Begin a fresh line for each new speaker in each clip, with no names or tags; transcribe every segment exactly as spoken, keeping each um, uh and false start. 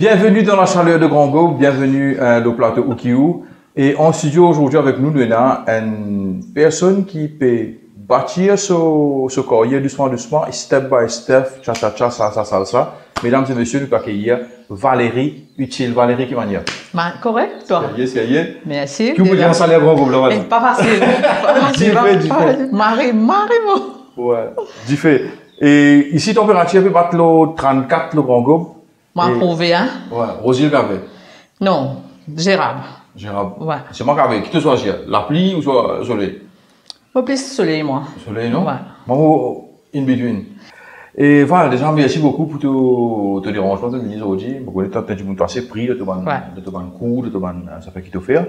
Bienvenue dans la chaleur de Grand Go, bienvenue à le plateau Ukiu. Et en studio aujourd'hui avec nous, nous avons une personne qui peut bâtir ce, ce carrière doucement, doucement, et step by step, cha cha cha, ça, ça, ça, ça. Mesdames et messieurs, nous accueillons Valérie Utile. Valérie, qui manière?
Correct, toi?
Sérieux, sérieux.
Merci.
Qui vous dit un salaire Grand Go, là?
Pas facile. Pas facile. Marie, Marie, moi.
Ouais, diffé. Et ici, température peut battre le trente-quatre, le Grand Go.
M'a prouvé, hein?
Ouais, Rosier Gavé.
Non, Gérard.
Gérard.
Ouais.
C'est moi Gavé. Qui te choisit? La pluie ou soit le soleil?
Au plus soleil, moi.
Soleil, non?
Ouais.
Moi, in between. Et voilà, déjà, merci beaucoup pour te, te dérangement de venir aujourd'hui. Je connais que tu as assez pris de te ban, de te ban coup, de te ban, ça fait qui te fait.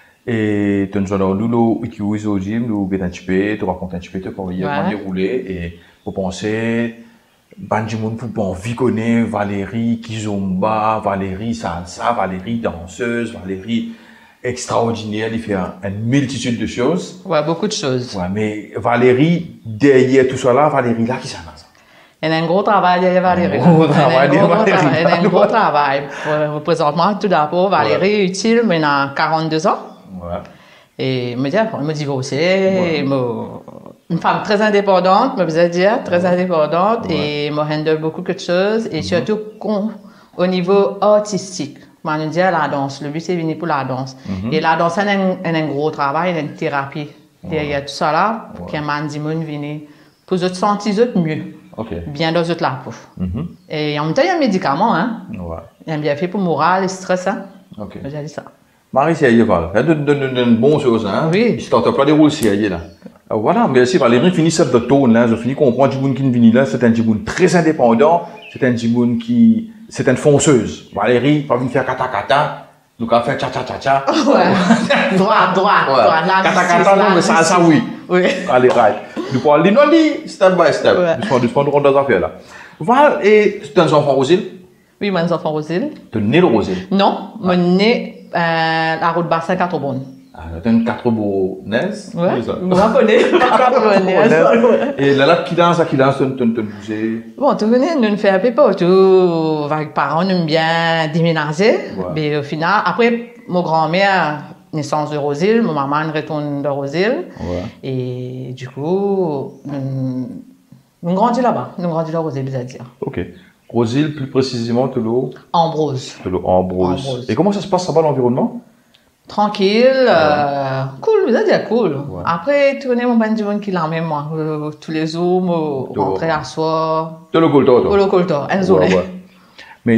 Et tu nous as nous, nous, utilisons aujourd'hui, nous, nous, un petit peu, te raconter un petit peu, te comment il a déroulé et pour penser, Banjimoun pour envie connaître Valérie Kizomba, Valérie Salsa, Valérie danseuse, Valérie extraordinaire, il fait une multitude de choses.
Ouais, beaucoup de choses.
Ouais, mais Valérie, derrière tout ça là, Valérie là, qui s'en a?
Elle a un gros travail derrière Valérie.
Un gros travail derrière Valérie.
Elle a un gros travail. Présentement, tout d'abord, Valérie ouais. Utile, mais elle a quarante-deux ans.
Ouais.
Et me dit, elle me divorcée, ouais. me... une femme très indépendante, me faisait dire, très ouais. indépendante, ouais. et me handle beaucoup de choses, et mm-hmm. surtout au niveau artistique. Je me dis la danse, le but c'est venir pour la danse. Mm-hmm. Et la danse, c'est un, un gros travail, une thérapie. Ouais. Il y a tout ça là, ouais. qui m'a dit, venir pour se sentir mieux. Okay. Bien dans toute la peau. Mm-hmm. Et en même temps, il y a un médicament, hein. Ouais. Il y a bien fait pour le moral et stress, hein.
Okay.
J'ai dit ça.
Marie, c'est Aïeval. Il y a de bonnes choses, hein.
Oui.
Je t'entends pas des rôles, c'est Aïe, là. Voilà, mais si Valérie finit cette tone là, je finis comprendre Djiboun qui vient là, c'est un Djiboun très indépendant, c'est un Djiboun qui, c'est une fonceuse. Valérie, pas venir faire kata kata, donc elle fait cha cha cha cha.
Ouais. droit, droit,
ouais. droit. Kata kata, non, mais ça, ça oui.
Oui.
Allez, right. Nous parlons de non dit, step by step. Ouais. Nous parlons de rendre des affaires là. Voilà, et tu as un enfant Rosile?
Oui, j'ai un enfant Rosile.
Tu es né le Rosile?
Non, je suis né à la route Bassin quatre bonnes.
Ah, tu as une quatre beaux naises?
Oui, je connais. quatre naises.
Et là, qui danse, qui danse, tu te bouger?
Bon, tu venais, nous ne faisons pas tout. Les parents nous aiment bien déménager. Mais au final, après, mon grand-mère, naissance de Rosile, ma maman retourne de Rosile. Ouais. Et du coup, nous, nous grandissons là-bas. Nous grandissons à Rosile, je veux dire.
Ok. Rosile, plus précisément, de l'eau?
Ambrose.
De l'eau Ambrose. Ambrose. Et comment ça se passe là-bas, l'environnement?
Tranquille, ouais. euh, cool, vous allez dire cool. Ouais. Après, tu connais mon bandit qui l'a même moi. Euh, tous les jours, je rentrais à soir.
De le colto, toi?
De le colto, un jour.
Mais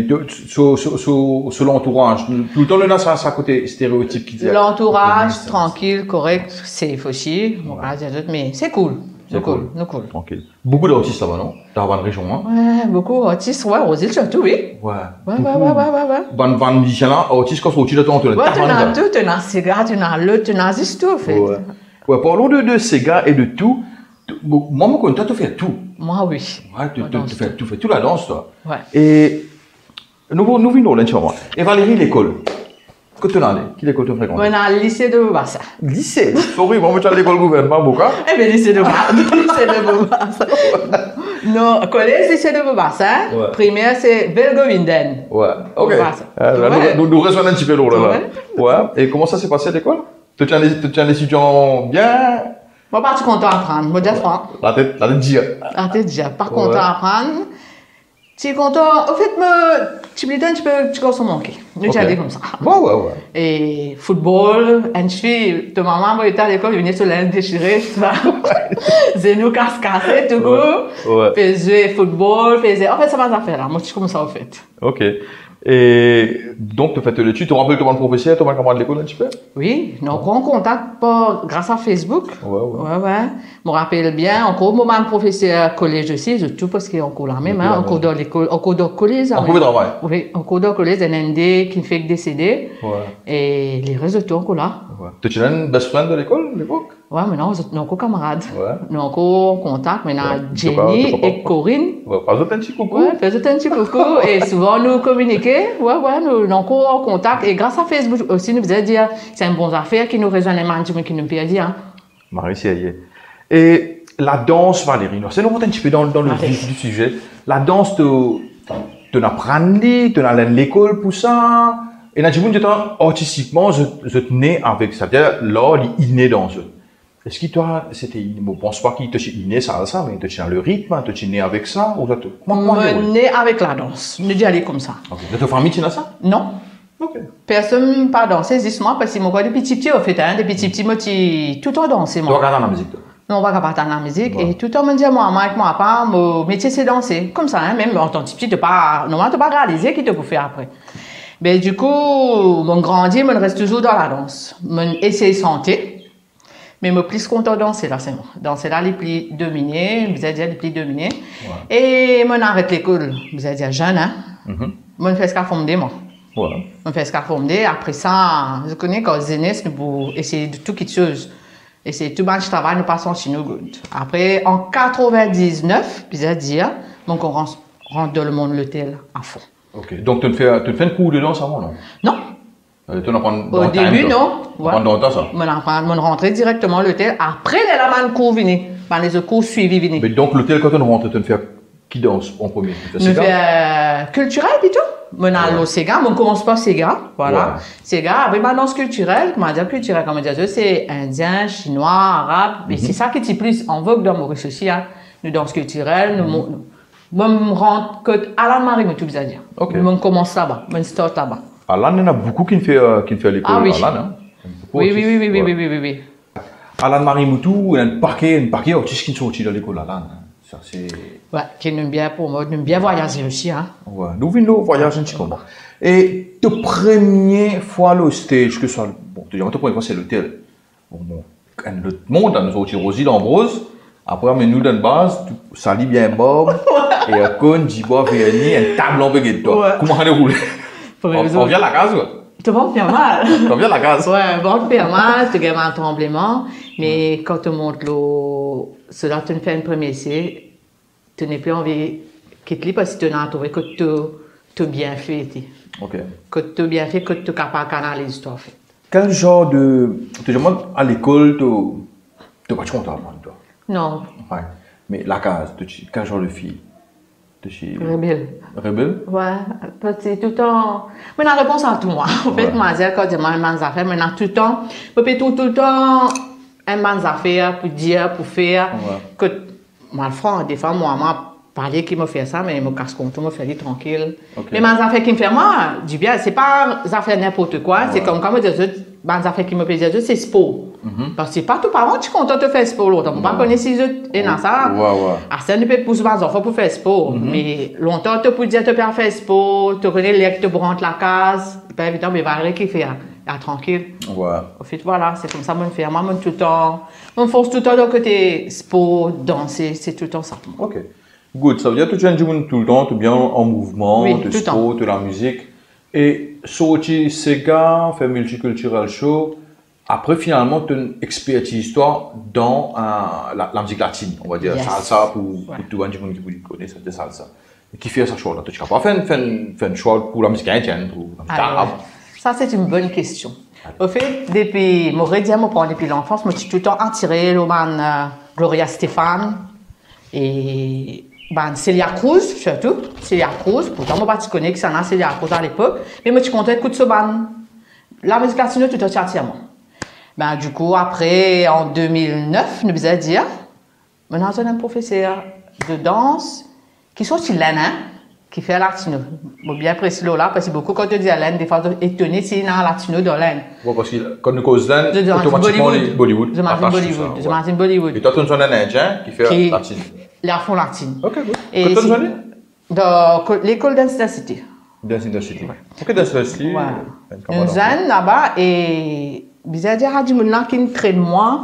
sur l'entourage, tout le temps, là, ça a côté stéréotype qui dit.
L'entourage, tranquille, correct, safe aussi. Ouais. Mais c'est cool. C'est cool, nous cool.
Tranquille. Beaucoup d'artistes là-bas, non? Dans la région, hein?
Ouais, beaucoup d'artistes, ouais, Rosile surtout, oui.
Ouais.
Ouais, ouais, ouais, ouais, ouais.
Ban, ban, musiciens là, artistes, quand tu as tout, tu as
ouais, tu as tout, tu as Sega, tu as le, tu as tout, en fait.
Ouais. Ouais, parlons de, de Sega et de tout. Moi, moi, toi, tu fais tout.
Moi, oui.
Ouais, tu, tu, tu fais tout, tu fais tout la danse, toi.
Ouais.
Et, nous, nous venons là, tu vois. Et Valérie, l'école. Que tu as allé? Quelle école tu fréquentes?
On est à lycée de Bobassa.
Lycée? Sorry, moi, je suis à l'école gouvernement, Boka.
Eh bien, lycée de Bobassa. lycée de Bobassa. Non, collège, lycée de Bobassa. Ouais. Primaire, c'est Belgovinden.
Ouais, ok. Euh, ouais. Nous, nous rejoignons un petit peu là. Ouais. Ouais. Et comment ça s'est passé à l'école? Tu tiens les étudiants bien?
Moi, pas content d'apprendre. Moi, d'apprendre.
La tête, la tête dire.
La tête dire. Pas content d'apprendre. Tu es content, en fait, me, tu me dis un petit peu, tu commences à manquer. Nous, tu as dit comme ça.
Ouais, ouais, ouais.
Et football, une fille, ta maman, moi, était à l'école, elle venait sur l'aile déchirée, tu vois. Zénou casse-cassé, tout coup. Ouais. Faisait football, faisait, en fait, ça m'a fait là. Moi, je suis comme ça, en fait.
Ok. Et donc, tu as fait l'étude, tu te rappelles comment le professeur, tu as camarade de l'école un petit peu? Oui,
nous avons en contact par, grâce à Facebook.
Ouais, ouais.
Ouais, ouais. Je me rappelle bien, encore, moi, mon professeur collège aussi, tout parce qu'il est en cours là même, hein, en cours de l'école, en cours de collège.
En cours de travail?
Oui, en cours de collège, un N D qui fait décéder.
Ouais.
Et les résultats encore là.
Ouais. Tu as une best friend de l'école à l'époque?
Ouais, mais non, nous sommes encore camarades.
Ouais.
Nous sommes encore en contact. Maintenant, ouais. Jenny pas, et Corinne.
Ouais, fais-nous un petit coucou.
Ouais, fais-nous un petit coucou. Et souvent, nous communiquons. Ouais, ouais, nous sommes encore en contact. Et grâce à Facebook aussi, nous faisons dire, c'est une bonne affaire qui nous rejoint les managers qui nous perdent. Hein.
Marie, c'est et la danse, Valérie, c'est nous un petit peu dans, dans le vif du sujet. La danse, te, tu apprends, tu as l'école pour ça. Et là, tu vois, artistiquement, je, je tenais avec ça. C'est-à-dire, là, il est inné dans eux. Est-ce que toi, c'était, je ne pense pas qu'il te inné ça, ça, mais tu as le rythme, tu es né avec ça, ou tu
es né avec la danse. Ne dis aller comme ça.
Ok. De ta famille, tu as ça?
Non.
Ok.
Personne n'a pas dansé, justement, parce que moi, depuis petit petit, au fait, hein, depuis petit petit, moi, tu tout le temps dansé, moi.
Tu regardes la musique, toi?
Non, on va pas dans la musique. Bon. Et tout le temps, me dit, moi, moi, avec moi, pas, mon métier, c'est danser. Comme ça, hein, même en tant que petit, tu pas, normalement, tu pas réalisé qu'il te peut faire après. Mais du coup, mon grandi, je reste toujours dans la danse. Je essaie de santé, mais je suis plus content de danser là, c'est moi. Danser là, les plus dominés, vous allez dire les plus dominés. Ouais. Et je arrête l'école, vous allez dire jeune, hein. Mm-hmm. Je fais ce qu'il faut me dire, moi. Ouais. Je fais ce qu'il faut me dire. Après ça, je connais quand jeunesse, pour essayer de tout quelque chose. Et c'est tout le travail, nous passons chez nous. Après, en quatre-vingt-dix-neuf, vous allez dire, donc on rentre dans le monde de l'hôtel à fond.
Ok, donc tu fais, tu fais un cours de danse avant, non?
Non.
Euh, tu apprends
Au début,
time,
non.
Tu apprends dans le temps, ça?
Je apprends, rentrer directement à l'hôtel. Après, les la cours venus. Les autres cours suivis venus.
Mais donc, l'hôtel, quand tu rentres, tu fais qui danse en premier?
Je fais euh, culturel plutôt. Je vais au Sega, je commence par Sega. Voilà. Ouais. Sega, avec ma danse culturelle, comment dire culturelle, comment dire, c'est indien, chinois, arabe. Mm-hmm. Mais c'est ça qui est plus en vogue dans Maurice aussi. Hein. Nous danse culturelle, nous. Mm-hmm. Je me rends compte à la Marie, tout à dire. Okay. Je commence là-bas, je start là-bas.
Alan, il y en a beaucoup qui fait, euh, qui fait l'école.
Ah oui.
Alan, hein?
Oui, oui, oui, oui, oui, oui, oui, oui, oui.
Alan Marie Moutou, il y a un paquet, un paquet d'autistes qui sont sortis de l'école, Alan. Ça, c'est...
Ouais, qui aime bien pour moi, aime bien voyager aussi, hein.
Ouais, nous venons voyager un petit peu. Et ta première fois le stage, que ça, bon, tu dis, ta première fois c'est l'hôtel. Bon, bon, le monde, nous sorti Rosie d'Ambrose. Après, mais nous, dans la base, tu salis bien Bob, et un con, Jibo, Véani, un table en baguette, toi. Comment on a déroulé? On vient à la case, quoi.
Tu vas faire mal.
On vient à la case.
Ouais, on va faire mal, tu gagnes un tremblement, mais quand tu montes l'eau, cela te fait un premier essai, tu n'es plus envie de quitter parce que tu as trouvé que tu as bien fait.
Ok.
Que tu as bien fait, que tu es capable de canaliser l'histoire.
Quel genre de. Tu demandes à l'école, tu n'es pas content, toi?
Non.
Ouais. Mais la case, quel genre de fille?
Rebelle.
Rebelle?
Ouais, c'est tout le temps. Mais la réponse à tout, moi. En fait, moi, quand je demande mes affaires, maintenant, tout le temps, je peux tout, tout le temps, un mes affaires pour dire, pour faire. Ouais. Que, moi, le franc, des fois, moi, moi, parler qui me fait ça, mais me casse compte, me fait tranquille. Okay. Mais mes affaires qui me font moi, du bien, c'est pas des affaires n'importe quoi, ouais. C'est comme quand je dis, mes affaires qui me plaisent, c'est sport. Mm-hmm. Parce que pas tout parent, tu es content de faire sport. Tu ne peux pas connaître si je et dans ça. À ça, ne peut pousser mes enfants pour faire sport. Mm-hmm. Mais longtemps, tu peux dire que tu peux faire sport, tu connais les tu rentres la case. C'est pas évident, mais va qui fait. Ah, tranquille.
Ouais.
Au fait, voilà, c'est comme ça que je fais. Moi, je tout le temps, je me force tout le temps de côté sport, danser, c'est tout le temps ça.
Ok. Good, ça veut dire que tu es tout le temps, tu es bien en mouvement,
oui,
tu es sport, tu es la musique. Et sorti Sega, faire multicultural show. Après, finalement, tu as une expertise, toi, dans euh, la, la musique latine, on va dire, yes. Salsa, pour, ouais. pour tout le monde qui connaît ça, salsa. Et qui fait ça choix-là? Tu n'as pas fait un choix pour la musique indienne, pour la musique arabe?
Ça, c'est une bonne question. Au fait, depuis, mon rédien, depuis l'enfance, je me suis tout le temps attiré, le man euh, Gloria Stefan et ben, Celia Cruz, surtout. Celia Cruz, pourtant, je ne connais pas que Celia Cruz à l'époque, mais je suis content d'écouter ce band. La musique latine, tout le temps attiré. Ben, du coup, après, en deux mille neuf, nous avons dit, maintenant, j'ai un professeur de danse qui sont sur l'Ain, qui fait latino. Je bien précis là, parce que beaucoup, quand tu dis l'Ain, des fois, tu es étonné si il y a un latino dans l'Ain.
Oui, parce que quand nous causons l'Ain, automatiquement, les Bollywood.
Je m'imagine Bollywood. Je m'imagine Bollywood.
Et toi, tu es un Indien qui fait latino.
La fond latine.
Ok, good. Et quand tu es
dans l'école d'Intensity.
D'Intensity. Ok, d'Intensity.
Nous sommes là-bas et. Bizarre dire à du monde qui me traîne moi,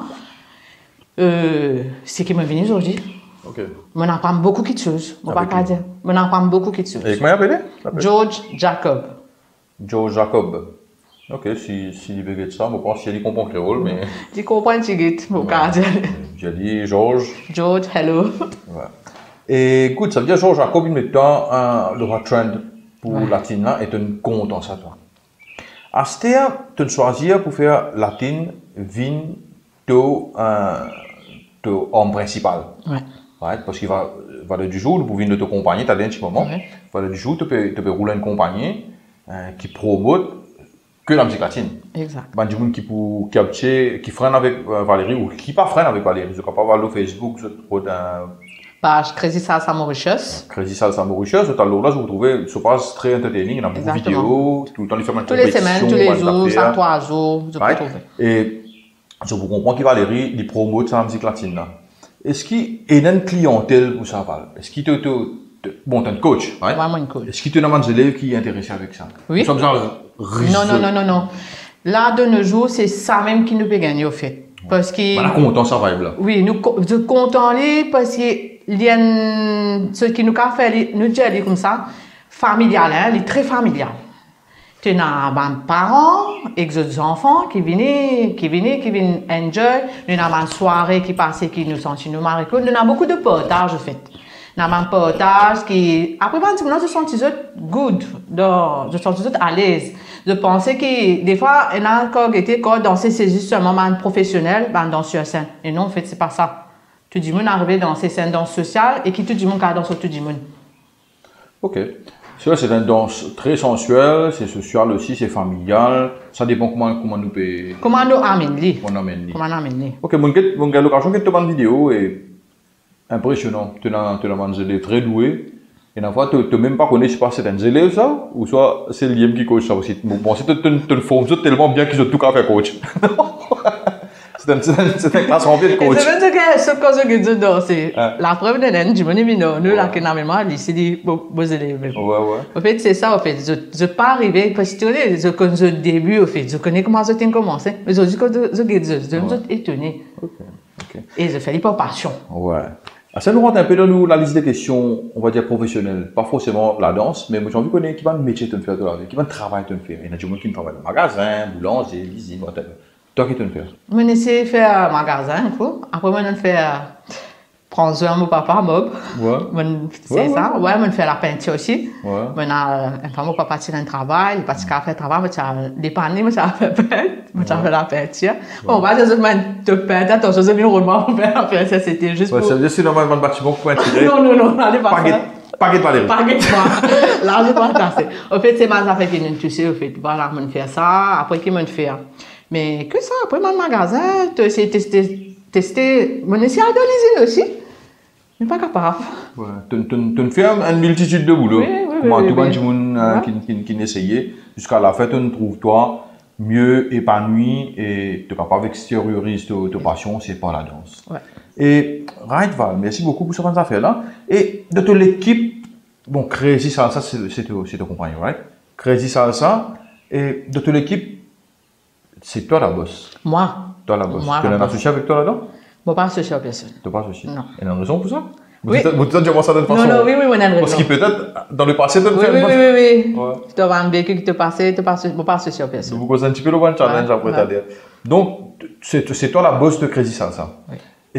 euh, c'est qui m'est venu aujourd'hui.
Ok.
On apprend beaucoup de choses. On va pas dire. On apprend beaucoup de choses.
Et comment il appelle?
George Jacob.
George Jacob. Ok, si si il veut ça, je pense qu'il comprend créole, mais.
Tu comprends Tigit, mon gars.
J'ai dit George.
George, hello.
Ouais. Et écoute, ça veut dire George Jacob, il met temps le hot trend pour ouais. Latine là, et tu es content ça toi. À ce temps, tu choisis pour faire latine, vin, to, euh, to homme principal.
Ouais.
right? Parce qu'il va, valeur du jour, vous venez de te compagnie, tu as un petit moment. Ouais. Valeur du jour, tu peux, tu peux rouler une compagnie euh, qui promote que la musique latine.
Exact.
Ben, du monde qui pour capter, qui freine avec euh, Valérie ou qui pas freine avec Valérie. Je ne peux pas voir le Facebook, sur un
page Crazy Salsa Mauritius.
Crazy Salsa Mauritius, là, vous retrouvez ce page très entertaining, il y a beaucoup de vidéos, tout le temps, il fait une
tous les semaines, tous les jours, chaque trois jours, vous
right? Trouver. Et je vous comprends que Valérie, il promote la musique latine là. Est-ce qu'il y a une clientèle pour ça? Est-ce qu'il te, te, te, bon, tu es un coach, right?
Vraiment une coach.
Est-ce qu'il te demande des élèves qui sont intéressés avec ça?
Oui.
Nous genre
non, non, non, non, non. Là, de nos jours, c'est ça même qui nous peut gagner au fait. Parce que.
On a content, ça va là.
Oui, nous sommes contents parce que il y a ce qui nous a fait, nous dire comme ça, familial, hein, il est très familial. Tu as des parents et des enfants qui viennent, qui viennent, qui viennent enjoy. Nous avons une soirée qui passe, qui nous sentent nous marquent. Nous avons beaucoup de partage, en fait. Nous avons un partage qui, après, nous se sentent good, nous se sentent à l'aise. Je pensais que, des fois, on a encore été, quand danser, c'est juste un moment professionnel, ben, danser sur scène. Et non, en fait, c'est pas ça. Tout le monde arrive dans ces scènes danse sociale et qui tout le monde qui danse tout le monde.
Ok. C'est une danse très sensuelle, c'est social aussi, c'est familial. Ça dépend comment, comment nous peut.
Comment nous amener.
Comment nous amener.
Comment nous amener.
Ok, mon gars, mon gars, l'occasion de te prendre une vidéo est impressionnant. Tu as des élèves très doués. Et la fois, tu ne même pas connais pas c'est un élève ça, ou soit c'est le lien qui coach ça aussi. Bon, c'est une forme tellement bien qu'ils ont tout qu'à faire coach. C'est un, un classe rempli de coach.
C'est même ce que je dis, c'est la preuve de l'année, je me dis, non, nous, là, énormément, c'est des beaux élèves.
Ouais, ouais.
En fait, c'est ça, en fait. Je ne suis pas arrivé, parce que je connais le début, en fait. Je connais comment ça a commencé. Mais je dis que je suis étonné.
Ok, ok.
Et je fais par passion.
Ouais. Ça nous rentre un peu dans la liste des questions, on va dire professionnelles. Pas forcément la danse, mais moi j'ai envie de connaître qui va un métier te faire de la vie, qui va un travail te faire. Il y a des gens qui travaillent dans le magasin, boulanger, usine, whatever. Toi qui te fais?
Je vais essayer de faire un magasin, quoi. Après, je vais faire prendre soin de mon papa, Bob.
Ouais.
C'est ouais, ça. Ouais, je vais faire la peinture aussi.
Ouais.
Maintenant, mon papa tient un travail, il partit à faire le travail, je vais dépanner, je vais faire je vais faire la peinture. Bon, bah, je vais te peindre, attention, je vais roulement pour faire la peinture, c'était juste
ouais,
pour.
Ça veut dire que c'est normalement le bâtiment pour intégrer.
Non, non, non, allez pas ça.
Paquet de Valérie.
Paquet de moi. Là, je pense que c'est. En fait, c'est ma affaire qui nous touche, en fait. Voilà, je vais faire ça, après, qui me faire. Mais que ça, après mon magasin, tu essaies de tester, tester, mon essai à donner aussi. Je ne suis pas capable.
Ouais. Tu fais une multitude de boulot.
Oui, oui,
Comment
oui,
tout le
oui,
monde euh, qui, qui, qui essayait, jusqu'à la fin, tu trouves toi mieux épanoui et tu es capable d'extérioriser ta passion, c'est pas la danse.
Ouais.
Et Right Val, merci beaucoup pour cette affaire-là. Et de toute l'équipe, bon, Crazy Salsa, c'est ton compagnon, right? Crazy Salsa, et de toute l'équipe, c'est toi la boss.
Moi.
Toi la boss.
Moi,
tu es associé avec toi là-dedans?
Je ne suis pas associé à personne.
Tu n'es pas associé?
Non.
Il y a une raison pour ça?
Oui.
Vous êtes déjà ça d'une façon?
Non, non, oui, oui, on a une raison.
Parce qu'il peut-être, dans le passé, tu
oui,
fait
oui, oui, oui, oui.
Ouais.
Tu as un vécu qui te passait, tu ne suis pas associé à personne.
Vous causez un petit peu le one challenge
ouais,
après,
ouais.
t'as-dire. Donc, c'est toi la boss de Crazy Salsa.
Oui.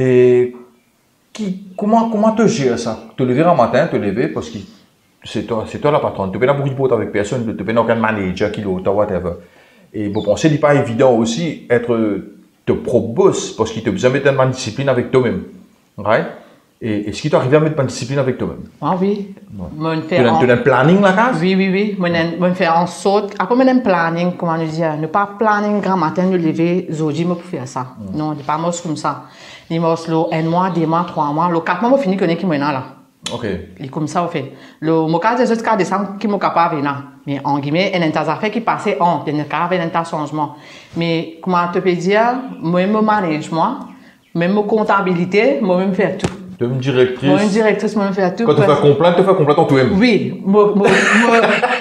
Et qui, comment, comment tu gères ça? Te lever un matin, te lever, parce que c'est toi, toi la patronne. Tu n'as pas beaucoup de potes avec personne, tu n'as aucun manager qui l'autre, whatever. Et vous pensez qu'il n'est pas évident aussi être ton propre boss, parce qu'il te besoin de mettre une discipline avec toi-même. Right? Et est-ce qu'il t'arrive à mettre une discipline avec toi-même?
Ah oui.
Ouais. Tu as un planning la case?
Oui, oui, oui. Je fais en sorte. Après, je fais un planning, comment nous dire, ne pas planning grand matin, nous lever, aujourd'hui, pour faire ça. Mm. Non, pas moi comme ça. Il me un mois, deux mois, trois mois. Le quatre mois, je finis connaître qui est là.
Ok.
Et comme ça, on fait. Le cas des autres cas décembre qui m'ont capable là. Mais en guillemets, il y a des affaires qui passaient en, il y a des changements. Mais comment tu peux dire, moi, je manage moi, même ma comptabilité, moi-même faire tout.
Tu es une directrice.
Moi, une directrice, moi-même faire tout.
Quand tu fais complainte, tu fais complainte en toi-même.
Oui. Moi, moi, moi.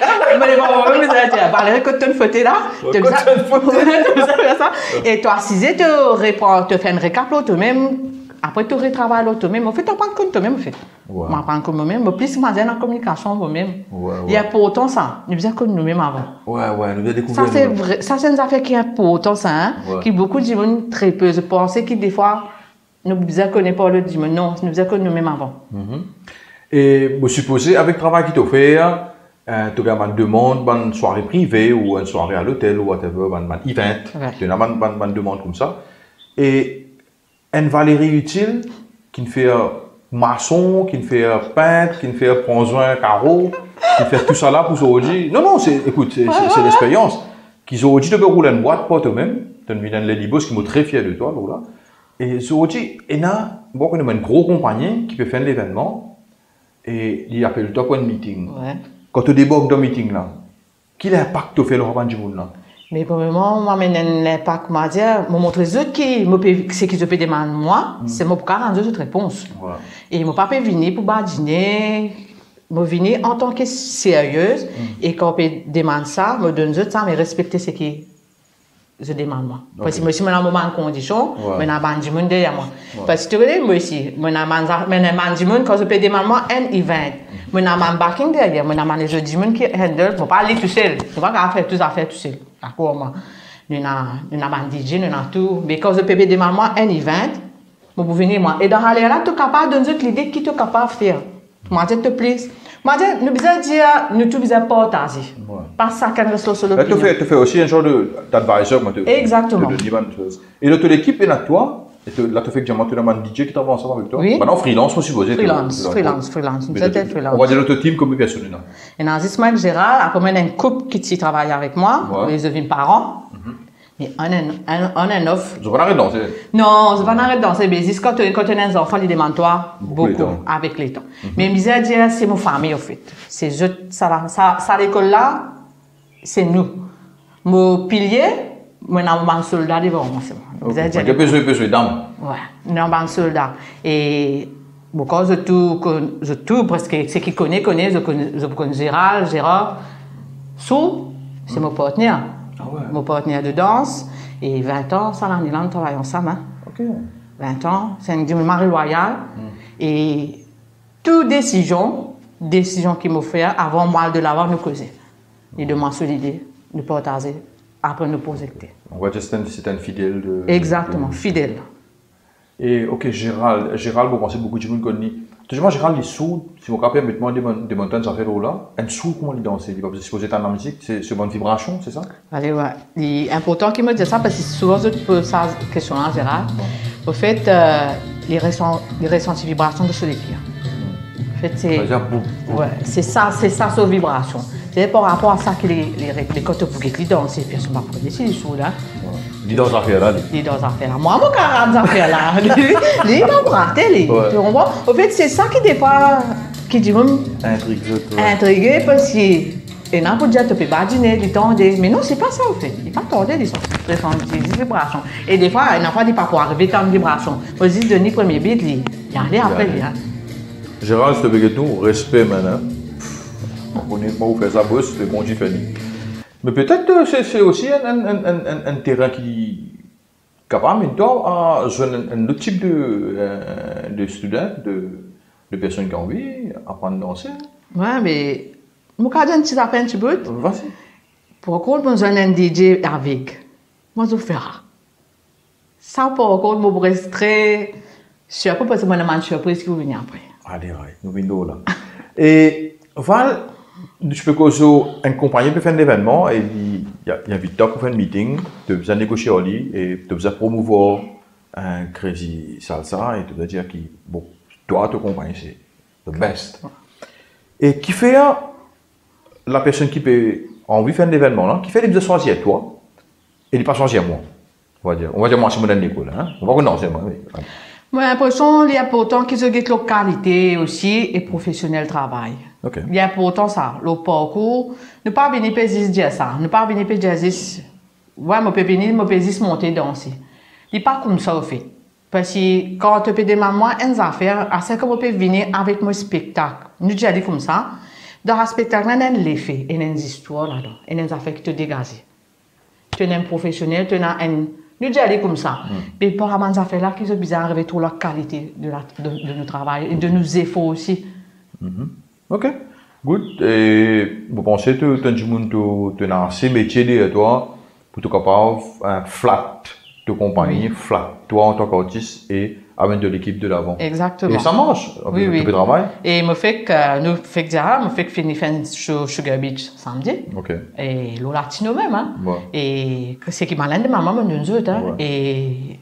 Valérie, quand tu as une photo là, tu fais ça. Et toi, assisé, tu fais une récap toi-même. Après, tu retravailles toi-même. En fait, tu apprends comme toi-même. En fait.
Ouais.
Tu apprends comme moi-même. Plus, tu es en communication moi-même.
Ouais, ouais.
Il y a pourtant ça. Nous faisons comme nous-mêmes avant.
Ouais, ouais, nous avons découvert.
Ça, c'est vrai. Ça, c'est une affaire qui est importante, ça. Hein? Ouais. Qui beaucoup de gens très peu. Je pensais que des fois, nous ne connaissons pas le dimanche. Non, nous faisons comme nous-mêmes avant.
Mm-hmm. Et je suppose, avec le travail que tu fais, euh, tu as une demande, une soirée privée ou une soirée à l'hôtel ou whatever, un event. Tu as une demande comme ça. Et une Valérie utile qui fait maçon, qui fait peintre, qui fait prendre soin carreau, qui fait tout ça là pour aujourd'hui. Non, non, c'est, écoute, c'est l'expérience. Qu'ils ont dit de rouler une boîte pour toi-même. Tu as une Lady Boss qui m'a très fier de toi, là. Et ils ont dit, il y a une grosse compagnie qui peut faire l'événement et il appelle toi pour un meeting.
Ouais.
Quand tu débarques dans le meeting là, quel impact tu fais le rabbin du monde là?
Mais pour le moment, moi, l'impact, moi, dire, me montrer les autres qui, c'est qu'ils ont demander moi, mm. c'est mon pour rendre d'autres réponses. Voilà. Et ils m'ont pas fait venir pour badiner, me venir en tant que sérieuse, mm. et quand on demande ça, me donne ça, mais respecter ce qui je demande moi. Okay. Parce que moi, si je suis en moment de condition, je suis en du monde derrière moi. Ouais. Parce que tu connais, moi aussi, je suis en du monde quand je peux demander moi un event. Je suis en backing derrière, je suis en les autres du monde qui handle, je ne peux pas aller tout seul. Je ne peux pas faire toutes les affaires tout seul. D'accord, moi. Je suis en D J, je suis tout. Mais quand je peux demander moi un event, je peux venir moi. Et dans ce là, tu es capable de donner l'idée qui tu es capable de faire. Moi, je te plaît. Moi, nous devons dire, nous devons partager. Ouais. Pas ça qu'on reste sur le
tu fais, tu fais aussi un genre d'advisor.
Exactement.
Et là, l'équipe est là, toi. Et là, tu fais que j'ai un D J qui travaille ensemble avec toi.
Oui.
Maintenant, freelance, moi, supposé.
Freelance, freelance, freelance. C'était freelance.
On va dire l'autre team comme personne.
Et dans ce moment, Gérald, après, il y a un couple qui travaille avec moi. Ouais. Ils deviennent parents. Mais on est un off.
Je ne vais pas arrêter de danser.
Non, je ne vais pas arrêter de danser. Mais quand tu as un enfant, il demande toi beaucoup, beaucoup avec les temps. Mm-hmm. Mais je disais dire, c'est mon famille, en fait. C'est ça, ça, ça l'école là, c'est nous. Mon pilier, moi, je suis un soldat devant moi.
Okay. Je suis besoin, besoin d'âme.
Oui, je suis un soldat. Et quand je tout, je tout, parce que ceux qui connaissent, connaissent, je connais, je connais Gérald, Gérard. Sou, c'est mm. mon partenaire. Ah ouais. Mon partenaire de danse, et vingt ans, ça, l'année là, nous travaillons ensemble. Hein.
Okay.
vingt ans, c'est un mari loyal. Mm. Et toute décision, décision qu'il m'a fait, avant moi de l'avoir, nous causer. Et de m'ensolider, de partager, après nous poser.
On voit que c'est un fidèle de...
Exactement,
de...
fidèle.
Et ok, Gérald, Gérald, vous pensez beaucoup de gens connaissent. Toujours, Gérald, il sourd, si vous rappelez, mettez-moi des montagnes, ça fait là. Un sourd, comment il danse? Il va se poser dans la musique, c'est une bonne vibration, c'est ça?
Allez, ouais. Il est important qu'il me dise ça parce que souvent, je pose ça question là, Gérald. Au fait, euh, il ressent des vibrations de solitude. En fait, c'est. Ouais, c'est ça, c'est ça, sa vibration. C'est par rapport à ça que les les côtés pour qu'ils dansent, puis ils sont pas pour décider sourd là.
Il danse affaire là.
Il danse affaire là. Moi, mon carré dans affaire là. Il est prêté, tu comprends? En fait, c'est ça qui des fois qui dit même intrigué parce que et n'a pas dire tu peux pas dîner, tu tendre, mais non, c'est pas ça en fait. Il pas tendre des sons, des vibrations. Et des fois, il n'a pas dit pas pour arriver tant de vibrations. Faut juste donner premier beat, il y aller après lui.
Gérald, je te veux tout respect maintenant. On connaît pas où faire ça bosse, c'est bon Dieu fait. Mais peut-être que c'est aussi un, un, un, un, un terrain qui est capable à jouer un, un autre type de, euh, de students, de, de personnes qui ont envie d'apprendre à danser.
Oui, mais je vais dire un petit affaire un petit peu.
Vas-y.
Pourquoi je besoin d'un D J avec? Moi, je vais faire. Ça, pourquoi je vais rester surpris parce que je suis surprise qui vous venez après.
Allez, ouais, nous venons là. Et Val, je peux causer un compagnie peut faire un événement et il y a, il y a Victor pour faire un meeting, tu as négocier en ligne et tu as promouvoir un crazy salsa et tu dois dire que bon, toi, ton compagnie, c'est the best. Et qui fait la personne qui peut envie de faire un événement là, qui fait les choisir toi et il pas choisir moi. On va dire, on va dire moi c'est mon école, hein. On va renoncer moi.
Moi, j'ai l'impression qu'il est important qu'ils aient la qualité aussi et professionnel travail.
Okay.
Il est important ça, le parcours. Ne pas venir pour dire ça, ne pas venir pour dire ouais, je peux venir, je peux juste monter danser. Il n'est pas comme ça au fait. Parce que quand tu peux demander moi une affaire, à ce que je peux venir avec mon spectacle. Nous disons comme ça. Dans le spectacle, il y a un effet, il y a une histoire là-dedans, il y a une affaire qui te dégage. Tu es un professionnel, tu as un. Nous disons comme ça. Mais par rapport à ces affaires-là, qu'ils ont besoin d'arriver à la qualité de, la, de, de notre travail et de nos efforts aussi.
Mm-hmm. Ok, good. Et vous pensez que tu as du monde qui a ces métiers derrière toi pour être capable de flat de compagnie, oui. Flat toi en tant qu'artiste et amener de l'équipe de l'avant.
Exactement.
Et ça marche.
Oui, oui.
Tu travail.
Et me fait que nous fait que dire, me fait que finir sur Sugar Beach samedi.
Ok.
Et le latino même hein.
Ouais.
Et c'est qui malin de maman me nous autres hein.
Ouais.
Et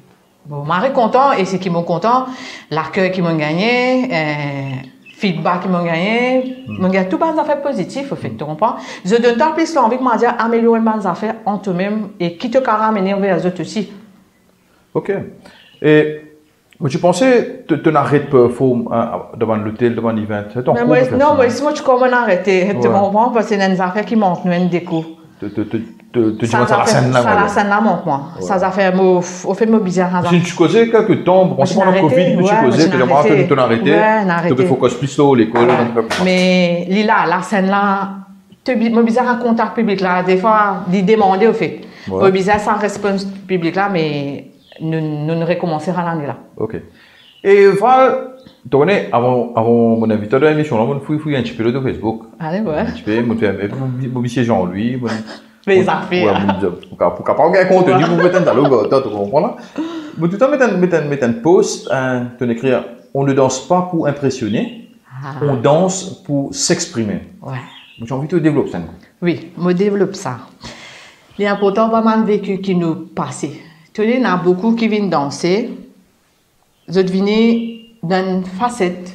Bon, mari content et c'est qui m'ont content, l'accueil qui m'ont gagné, euh, feedback qui m'ont gagné, m'ont gagné tout bonnes affaires positives, au fait, tu comprends? Je donne tant plus l'envie que m'a dit améliorer bonnes affaires en toi-même et qui te ramener vers les autres aussi.
Ok. Et tu pensais te n'arrêtes pas devant l'hôtel, devant l'event?
Non, mais si moi tu commences à arrêter, tu comprends? Parce que c'est une affaire qui monte, nous, une déco.
Tu dis ça la scène là.
Ça la scène là monte moi. Ça a fait au fait me bizarre.
Si tu causais quelques temps, on se prend le Covid, tu causais, tu as arrêté, tu as arrêté. Tu focus plus sur l'école.
Mais là, la scène là, tu me bizarre en contact public là, des fois, il demandait au fait. Me bizarre sans réponse publique là, mais nous nous recommencerons l'année là.
Ok. Et Val, tu connais, avant, avant mon invité de l'émission, on fouille fouille un petit peu de Facebook.
Allez, ouais.
Un petit peu, mon fait, mon monsieur Jean-Louis.
Les affaires.
Pour qu'à pas gagner contenu, vous mettez dans le gars, tu comprends là? Mais tout le temps, mettez un post, tu écris, on ne danse pas pour impressionner, on danse pour s'exprimer.
Ouais.
J'ai envie de développer ça.
Oui, je développe ça. Il y a pourtant pas mal de vécu qui nous passent. Tu sais, il y en a beaucoup qui viennent danser. Je devinais d'une facette.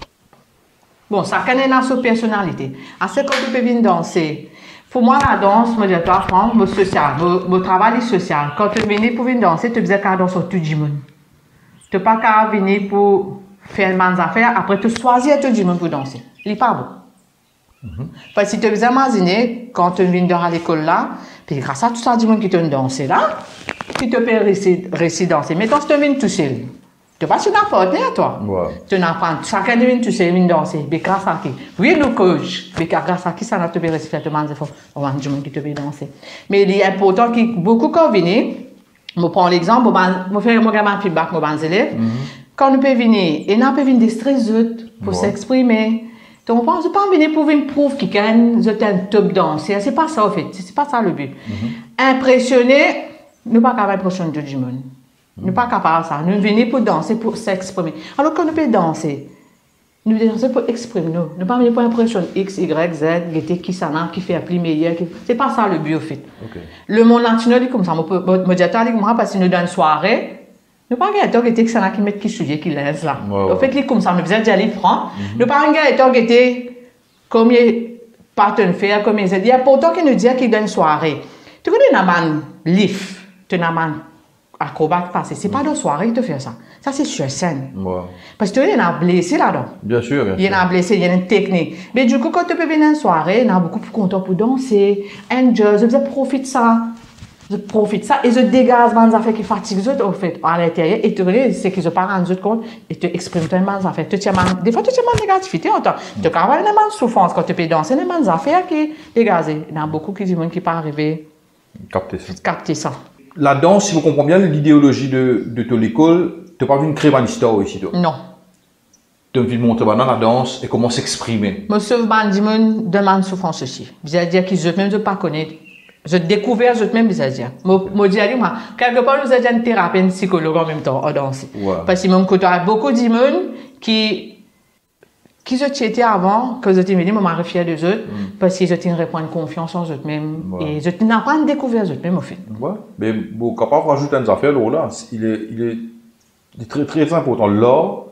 Bon, ça connaît dans sa personnalité. À ce que tu peux venir danser. Pour moi, la danse, je dis, tu apprends, mon social, mon travail social. Quand tu viens pour venir danser, tu faisais qu'à danser tout le monde. Tu n'as pas qu'à venir pour faire des affaires, après tu choisis tout le monde pour danser. Ce n'est pas bon. Mm-hmm. Parce que si tu faisais imaginer, quand tu viens à l'école là, puis grâce à tout ça, du monde qui te danse là, qui te peut réussir danser. Mais quand tu viens tout seul, tu n'as pas sur n'importe à toi.
Ouais.
Tu n'apprends, chacun vient tout seul, vient danser. Mais grâce à qui? Oui, nous coach. Mais grâce à qui ça n'a pas réussi à te demander, il y a du monde qui te veut danser. Mais il est important que beaucoup quand venir, je prends l'exemple, je fais un feedback pour mes élèves. Quand nous pouvons venir, et nous pouvons venir distraire pour s'exprimer. Tu comprends? Je ne peux pas venir pour venir prouver qu'ils sont un top danseur. Ce n'est pas ça, en fait. Ce n'est pas ça le but. Mm-hmm. Impressionner, nous ne pouvons pas impressionner tout le monde. Nous ne sommes pas capables de ça. Nous venons pour danser, pour s'exprimer. Alors quand nous pouvons danser, nous devons danser pour exprimer nous. Nous ne pouvons pas venir pour impressionner X, Y, Z, qui s'en a, qui fait plus meilleur. Qui... Ce n'est pas ça le but, en fait. Okay. Le monde latino dit comme ça. Je dis à moi, parce que nous, dans une soirée, nous ne pouvons pas dire que qui met qui soulier, qui laisse là. En fait, c'est comme ça. Nous faisons aller franc. Nous ne pouvons pas dire combien partenaires faire, combien Z. Il y a pourtant qui nous dit qu'il y a une soirée. Tu connais un man lift, tu as un man acrobate passé. Ce n'est pas de soirée qui te fait ça. Ça, c'est sur scène. Ouais. Parce que tu y en a blessé là-dedans.
Bien sûr, bien sûr.
Il y en a blessé, il y a une technique. Mais du coup, quand tu peux venir à une soirée, il y en a beaucoup plus content pour danser. Enjoy, je profite de ça. Je profite de ça et je dégage les affaires qui fatiguent les autres, en fait, à l'intérieur. Et tu regardes, c'est que je parle en autres compte et tu exprimes tes affaires. Tu des fois, tu as une négativité. Tu as avoir une souffrance quand tu peux danser, il y a des affaires qui dégagent. Il y en a beaucoup qui disent qui ne peuvent pas arriver
à capter ça.
Capter ça.
La danse, si vous comprenez bien l'idéologie de, de ton école, tu n'as pas vu une créer une histoire ici. Toi.
Non.
Tu as envie de montrer dans la danse et comment s'exprimer.
Monsieur Bandimon demande souffrance aussi. C'est-à-dire qu'ils ne même pas connaître. Je découvre, je même, c'est-à-dire. Je dis à moi, quelque part, nous avons une thérapie, une psychologue en même temps, en danse. Ouais. Parce que mon côté, il y a beaucoup de monde qui. Qui je étais avant, que je t'ai dit, je m'en fier des autres, mm. parce que je t'ai reprendre confiance en eux-mêmes. Ouais. Et je t'ai pas à découvrir eux-mêmes, au fait.
Ouais. Mais bon, capable de rajouter une affaire là, il est, il est, il est très, très important. Là,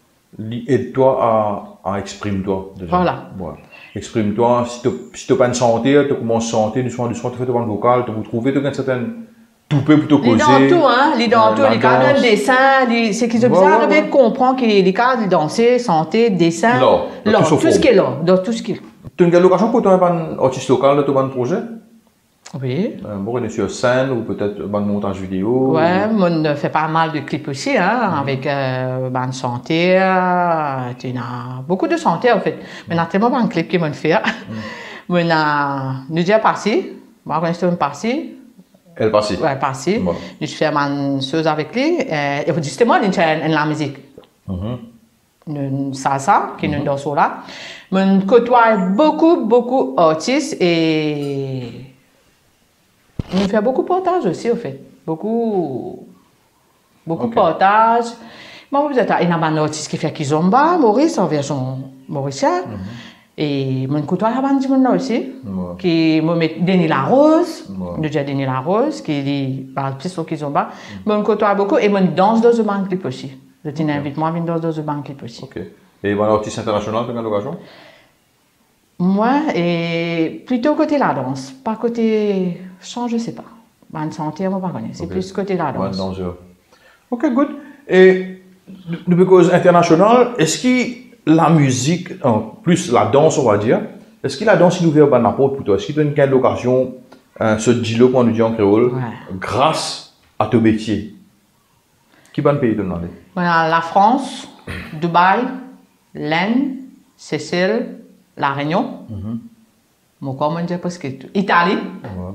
aide-toi à, à exprimer-toi.
Voilà.
Ouais. Exprime-toi. Si tu n'as si pas une santé, tu commences à chanter, du soin, du soin, tu fais devant le vocal, tu vas trouver, tu as une certaine. Tout peut plutôt causer.
Les dans tout, hein. Les dans tout, les cadres de dessin, c'est qu'ils ont besoin de comprendre que les cadres de danser, santé, dessin.
Là,
là tout, tout ce qui est là, dans tout ce qui est là.
Tu as une occasion pour toi un artiste local de ton projet?
Oui.
Bon, on est sur scène ou peut-être un montage vidéo.
Ouais, on fait pas mal de clips aussi, hein, mm-hmm. avec euh, bande santé. Euh, tu as beaucoup de santé en fait. Mais on a tellement de clips qui m'ont fait. On a, nous déjà passé, moi quand j'étais passé.
Elle passe.
Oui, elle passe. Bon. Je fais une chose avec lui. Euh, et justement, il y a la musique. Mm-hmm. Une salsa, qui est mm-hmm. dans ce là. Je côtoie beaucoup, beaucoup d'artistes et je fais beaucoup de portages aussi, en fait. Beaucoup, beaucoup de okay. portages. Moi, vous êtes, il y a un artiste qui fait Kizomba, Maurice, en version mauricienne. Mm-hmm. Et mon côtoie a bandi là aussi,
Ouais.
qui me met Denis Larose,
Ouais.
déjà Denis Larose, qui dit, par plus sur qu'ils ont bas. Mon côtoie beaucoup et mon danse dans le banc clip aussi. Je t'invite moi à venir danser dans le banc clip aussi.
Ok. Et bon, artiste international, tu as l'occasion?
Moi, et plutôt côté la danse, pas côté chant, je sais pas. Bonne santé, moi pas connaître. C'est
Ok.
plus côté la
Ouais,
danse.
danseur. Ok, good. Et de cause internationale, est-ce que la musique, en plus la danse, on va dire, est-ce que la danse il ouvre une porte pour toi? Est-ce qu'il te donne une occasion, euh, ce dialogue qu'on nous dit en créole,
Ouais.
grâce à ton métier? Qui va te payer de demander?
Voilà, la France, Dubaï, l'Inde, Seychelles, La Réunion.
Mhm.
Mon corps me dit presque tout. Italie.
Ouais.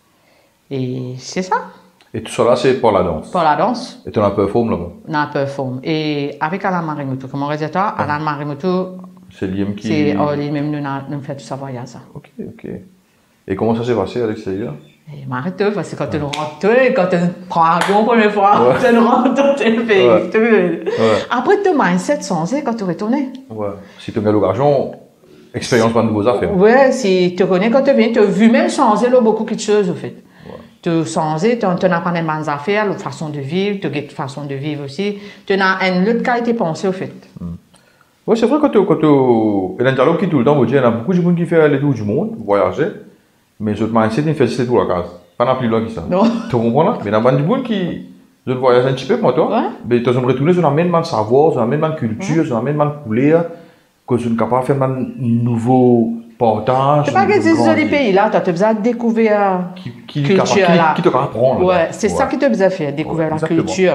Et c'est ça,
Et tout ça là, c'est pour la danse.
pour la danse.
Et tu as un peu forme là-bas.
On a un peu forme. Et avec Alain Marimoto, comme on disait, Alain Marimoto,
C'est Liam qui.
c'est oh, lui-même nous a- nous fait tout ça voyage. Ça.
Ok, ok. Et comment ça s'est passé à l'extérieur?
Et Marito, parce que quand tu rentres, quand tu prends un avion pour la première fois,
Ouais.
tu rentres, tu le fais.
Ouais.
tu le-
Ouais.
Après, ton mindset changé quand tu retournes.
Ouais. Si tu as l'occasion, expérience pas de nouveaux affaires.
Ouais, si tu connais quand tu viens, tu as vu même changer là, beaucoup de choses, au fait.
Ouais.
Tu as changé, tu as appris des bonnes affaires, la façon de vivre, tu as une façon de vivre aussi. Tu as une autre qualité de pensée, au fait.
Ouais, c'est vrai quand tu quand tu il y a un dialogue qui tout le temps vous dit, il y a beaucoup de gens qui font les tours du monde, voyager, mais ce mindset il fait c'est tout la case. Pas n'a plus loin que ça.
Non.
Tu comprends là? Mais il y a pas de gens qui je voyage un petit peu comme toi,
Ouais.
mais tu as retourné sur la même de savoir, sur la même culture, sur la même couleur, que tu es capable de faire un nouveau partage.
Tu pas que
un
ces
grand-
jolis pays là, tu as besoin de découvrir
qui qui
culture,
qui,
là.
qui te apprendre.
Ouais, c'est ça qui te besoin de faire, découvrir
Ouais,
la
exactement.
culture.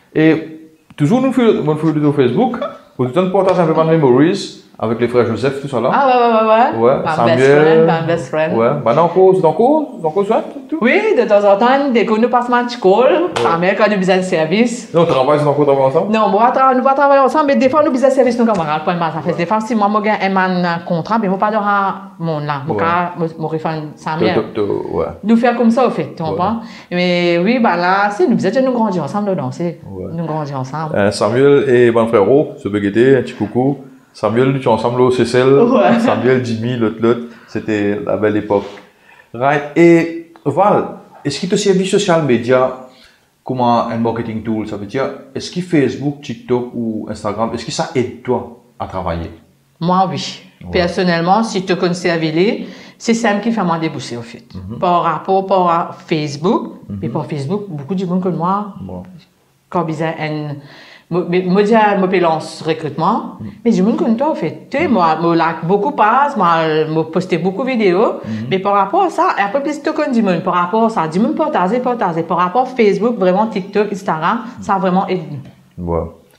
Et toujours nous faisons mon feu de Facebook, pour tout le temps partager un peu de memories avec les frères Joseph, tout ça là.
Ah ouais, ouais, ouais, ouais.
Ouais,
Ma
Samuel.
best friend, ma best friend.
Ouais, bah non, encore, c'est encore, c'est encore ça, tout.
Oui, de temps en temps, dès que nous passons un petit call, sa mère quand nous besoin de service.
Non, on travaille, c'est encore travailler ensemble.
Non, moi, tra- nous pas travailler ensemble, mais des fois, nous besoin de service, nous camarades, point ça fait. Des fois, si moi, moi, j'ai un contrat, mais moi, pas de mon là, moi,
Ouais.
moi, refund sa
Te-
mère.
te- te- Ouais.
Nous faire comme ça, au fait, tu comprends? Mais oui, bah là, si, nous besoin de nous grandir ensemble, de danser.
Ouais.
Nous grandir ensemble.
Euh, Samuel et mon frère, ce Bégueté, un petit coucou. Samuel, nous étions ensemble au Cécile.
Ouais.
Samuel, Jimmy, l'autre, l'autre. C'était la belle époque. Right. Et Val, est-ce qu'il te servi social media comme un marketing tool? Ça veut dire, est-ce que Facebook, TikTok ou Instagram, est-ce que ça aide toi à travailler?
Moi, oui.
Ouais.
Personnellement, si tu connais Avili, c'est ça qui fait moi débousser, au fait. Par rapport par à Facebook, mais par Facebook, beaucoup de monde que moi,
Bon.
quand ils ont moi, je me lance recrutement, mais je me connais toi, au fait. Tu sais, moi, je like beaucoup passe, moi, je poste beaucoup de vidéos, mais par rapport à ça, après, plus tu connais du monde, par rapport à ça, du monde partager, partager, par rapport à Facebook, vraiment TikTok, Instagram, ça a vraiment aidé.
Ouais.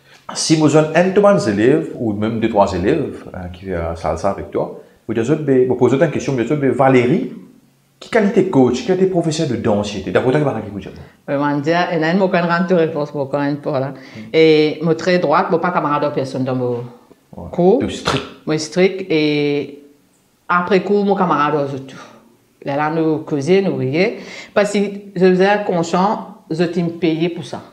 Si vous avez un de tes élèves, ou même deux, trois élèves hein, qui font salsa avec toi, vous vous posez une question, vous dites, Valérie, quelle qualité coach, quelle qualité professeur de danse était? D'après toi, qui va vous dire?
Je vais dire, il y a une grande réponse pour quand même pour là. Et je suis très droite, je ne suis pas camarade de personne dans mon cours.
Tu es strict.
Je suis strict et après cours, je suis camarade aux autres. Là, là, nous causons, nous rions. Parce que je suis conscient, je suis payé pour ça.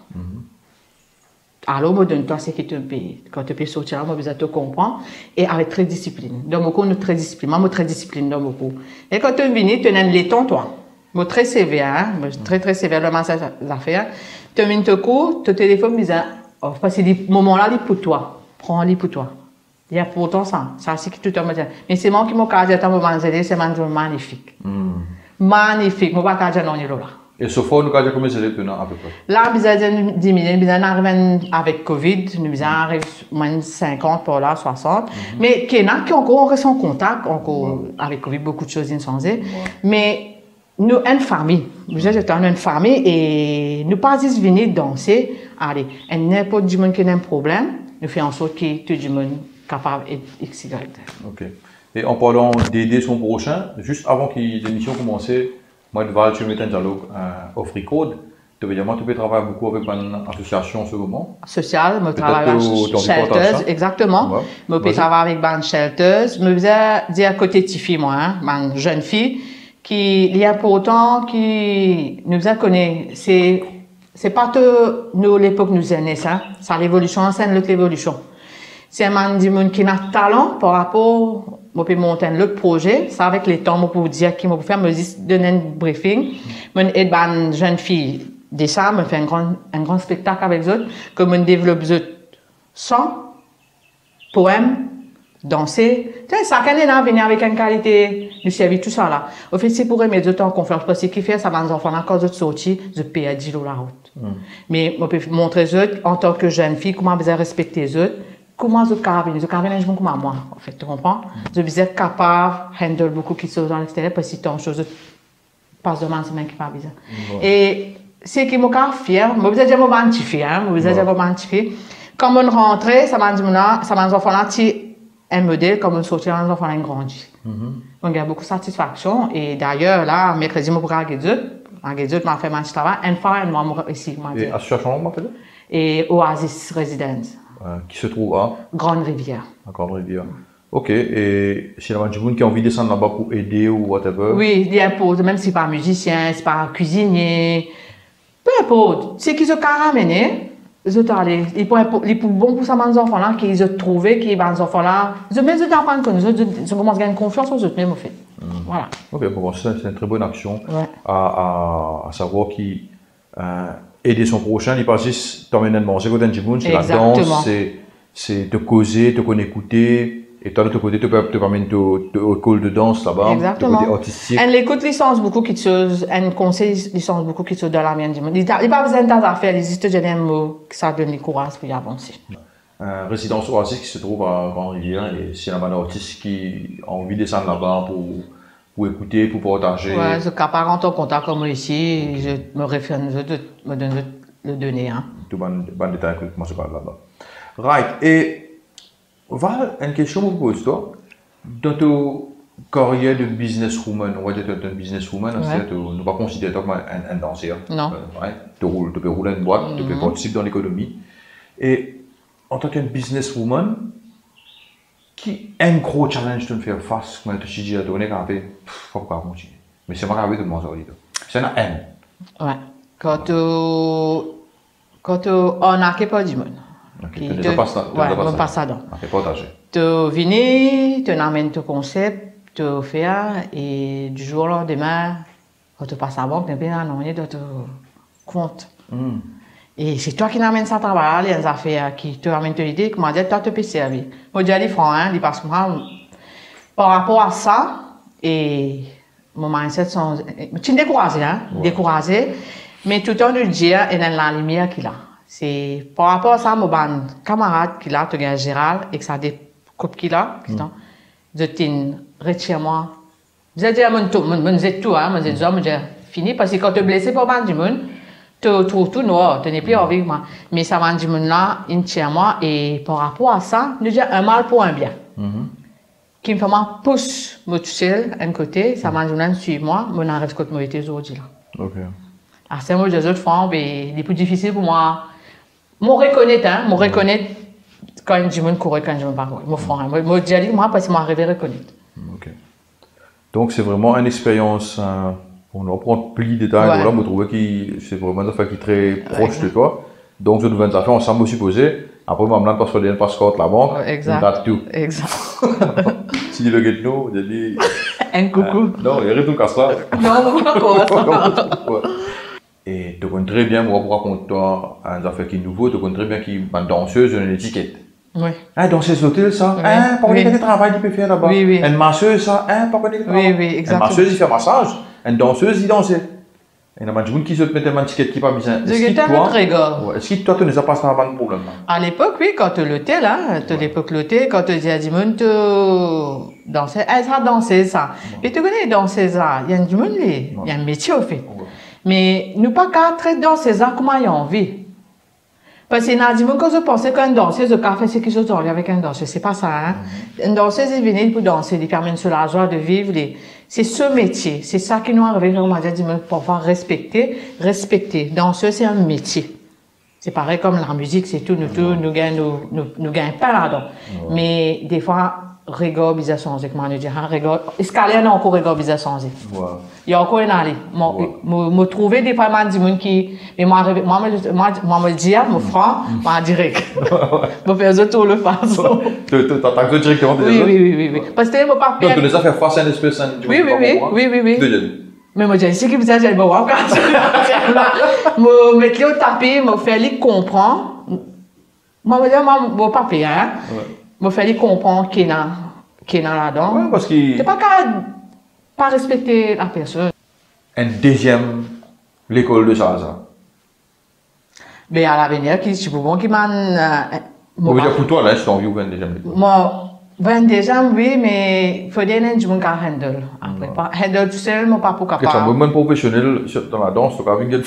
Alors, je donne toi ce que tu me payes. Quand tu peux sortir là, je besoin de te comprendre. Et avec très discipline. Dans mon cours, nous très discipline. Moi, je suis très discipline dans mon cours. Et quand tu viens, tu as un laiton, toi. Je suis très sévère, hein? Je suis très, très sévère dans ma affaire. Tu viens te cours, tu téléphone, tu dis, oh, parce que ces moments-là, ils pour toi. Prends-les pour toi. Il y a pourtant ça. Ça, c'est que tout le monde dit. Mais c'est moi qui m'ai dit, c'est magnifique.
Mm.
Magnifique. Je ne vais pas dire non, il est là.
Et ce fois, nous avons combien d'élèves à peu près?
Là, nous avons diminué, nous arrivons avec Covid, nous arrivons moins cinquante pour là, soixante. Mm-hmm. Mais il y en a qui encore restent en contact, encore ouais. Avec Covid, beaucoup de choses ont changé. Ouais. Mais nous, une famille, nous sommes une famille et nous pas juste venir danser. Allez, n'importe qui qui a un problème, nous faisons en sorte que tout le monde est capable d'être X Y.
Ok. Et en parlant d'aider son prochain, juste avant que l'émission commence, moi, je vais mettre un dialogue euh, off record. Tu veux dire, moi, tu peux travailler beaucoup avec une association en ce moment.
Social, je travaille avec Shelters, exactement. Ouais. Je peux travailler avec Band Shelters. Je veux dire à côté de Tiffy, moi, hein, une jeune fille, qui, il y a pourtant, qui nous a connu. C'est pas que nous, l'époque, nous est né ça. C'est l'évolution, c'est l'autre évolution. c'est un man qui a talent par rapport, je peux monter un autre projet, ça avec les temps, je peux dire qui me faire, me donner un briefing, je aide une jeune fille, déjà, je fais un grand, un grand spectacle avec eux, que je développe chant, poème, danser. Chaque année, on venir avec une qualité de service, tout ça là. Au fait, c'est pour mettre autant en confiance, parce que ce qui fait, ça va nous enfants, quand ils sortent, je paye à dix euros la route. Mm. Mais je peux montrer aux autres, en tant que jeune fille, comment vous respecter les autres, comment vous carabiner. Vous carabiner, je comme moi, en fait, tu comprends? Je suis capable de handle beaucoup qui sont dans l'extérieur, parce que c'est une chose, passe demain, c'est même qui pas bizarre. Et c'est qui m'a fier, je vous ai déjà identifié, hein, je vous ai déjà identifié. Quand on rentre, ça m'a dit, ça m'a dit, un modèle comme on sortit dans l'enfant a grandi. Mm-hmm. Donc il y a beaucoup de satisfaction et d'ailleurs là mercredi je pourrais aller deux, aller deux m'a fait un petit travail, une fois une moi ici m'a dit.
Et association on m'appelle?
Et Oasis Residence.
Euh, qui se trouve à
Grande Rivière.
À Grande Rivière. Ok, et si la gens qui a envie de descendre là-bas pour aider ou whatever.
Oui, il y a pour même si c'est pas musicien, c'est pas cuisinier, peu importe, c'est qu'ils se caramener. Ils ont allé, ils pour bon pour ça les enfants là qu'ils ont trouvé qui les enfants là, ils ont même apprendre que nous ils commencent à gagner confiance aux autres même au fait. Mm. Voilà.
OK, bon c'est une très bonne action
ouais.
à, à à savoir qui euh, aider son prochain, il pas juste t'emmener à manger côté du monde, c'est la danse, c'est c'est te causer, te connaître écouter. Et toi de ton côté, tu peux te permettre de école de danse là-bas,
de côté artistique. Elle écoute licence beaucoup qui chose, elle conseille licence beaucoup qui chose dans la mienne du monde. Il n'y a pas besoin de affaires, il existe des mots qui ça donne le courage pour y avancer.
Euh, résidence Oasis qui se trouve à Grande-Rivière et c'est un artiste qui a envie de descendre là-bas pour pour écouter, pour partager.
Ouais, je capable rentrer en contact comme ici, je me réfère, je me donne le donner. Hein.
Tout bon bon détail que moi je parle là-bas. Right et Val, une question que je pose toi. Dans ta carrière de businesswoman, on va dire que tu es une businesswoman, ouais. Tu ne vas pas considérer toi comme un, un danseur.
Non.
Euh, ouais. Tu roules, tu peux rouler une boîte, mm-hmm. Tu peux participer dans l'économie. Et en tant qu'une businesswoman, qui est un gros challenge de faire face quand tu te dis à donner quand tu fais, pourquoi continuer. Mais c'est pas grave de manger. C'est un haine.
Ouais. Quand tu quand tu en as pas du monde.
Okay, tu ne passes
pas ça dans.
Ok, partager.
Tu viens, tu amènes ton concept, tu fais et du jour au lendemain, quand tu passes à la banque, tu as un de ton compte. Mm. Et c'est toi qui amènes ça à travailler, les affaires, qui te amènent l'idée, comment dire, toi tu peux servir. Moi, je dis, franc, hein, parce que moi, par rapport à ça, et mon mindset, sont, tu es découragé, hein, ouais. Découragé, mais tout le temps de dire, il y a la lumière qu'il a. C'est par rapport à ça, mon camarade qui l'a, tu as Gérald, et que ça a des coupes qu'il a, je t'ai retire moi. Je dis à mon tout, je dis tout, hein, je dis je dis fini, parce que quand tu es blessé par ban du monde, tu trouves tout noir, tu n'es plus envie moi. Mais ça ban du monde là, il tient moi, et par rapport à ça, je dis un mal pour un bien. Qui me fait moi pousse, me toucher un côté, ça ban du monde suit moi, mon arrive côté moi était aujourd'hui là.
Ok.
Ah, c'est moi, des autres fois, mais il est plus difficile pour moi. Moi, reconnaître, hein, moi, reconnaître quand je me courir, quand je me parle. Moi, franc, moi, moi, j'ai dit, moi, parce que moi, arrivé à reconnaître.
Ok. Donc, c'est vraiment une expérience, euh, on en prend plus de détails, ouais. Voilà, je trouve que c'est vraiment une affaire qui est très proche ouais. De toi. Donc, je nous avons fait ensemble supposé. Après, je vais passer le passeport la banque.
Exact.
On date tout.
Exact.
Si tu le get nous, je dis.
Un coucou.
Euh, non, il y a rien de casse là.
Non, non, pas
Et tu connais très bien, moi, pour raconter toi un affaire qui est nouveau, tu connais très bien qui est une danseuse, une étiquette.
Oui.
Hein, danseuse d'hôtel, ça. Oui. Hein, pas oui. Quel travail tu peux faire là-bas.
Oui, oui.
Une masseuse, ça. Hein, pas quel travail.
Oui, oui, exactement.
Une masseuse, il fait massage. Une danseuse, il danse. Et il y a des gens qui se mettent une étiquette qui n'est pas bien.
Est-ce que toi,
ouais, est-ce que toi, tu n'as pas ça de problème?
À l'époque, oui, quand tu l'hôtel, hein, à l'époque, l'hôtel, quand tu dis à du monde, tu dansais, elle ça dansé ça. Et tu connais danser ça. Il y a du monde, il y a un métier au fait. Ouais. Mais nous pas qu'à traiter danser ça comme il y a envie. Parce qu'il y a des gens qui pensent qu'un danseuse, le café, c'est quelque chose avec un danseur. C'est pas ça, hein. Mm-hmm. Une danseuse est venue pour danser, lui permet sur la joie de vivre. Les... C'est ce métier. C'est ça qui nous arrive, on m'a dit, pour pouvoir respecter, respecter. Danseuse, c'est un métier. C'est pareil comme la musique, c'est tout, nous, tout, nous gagnons, nous, nous, nous gagnons pas là-dedans. Mm-hmm. Mais, des fois, Rigor bizarre changé, comment on dit, hein, rigor. Escalier, non, encore rigor bizarre changé. Il y a encore un allée. Moi, me trouver des fois, des gens qui, mais moi, moi, moi, moi, me le dire, me franc, moi, direct. Me faire tout le façon.
Tu t'attaques directement des
autres? Oui, oui, oui, oui. Parce que je ne pas.
Donc, tu les as fait face à une espèce de.
Oui, oui, oui, oui, oui, oui. Mais moi, j'ai dit, qui vous a dit, je vais voir quand je me mettre au tapis, me faire lui comprendre. Moi, je dis, moi, mon papier, hein. Me faire lui comprendre qu'il y a là-dedans.
Oui, parce que.
C'est pas qu'à pas respecter la personne.
Un deuxième, l'école de Salazar.
Mais à l'avenir, qui je bon qui m'a.
Vous dire pour toi, là, je t'ai envie de deuxième l'école.
Moi, vingt deuxième, oui, mais il faut dire que je vais handle. Après, handle tout seul, mais pas pour capable.
C'est un moment professionnel dans la danse, tu as vu une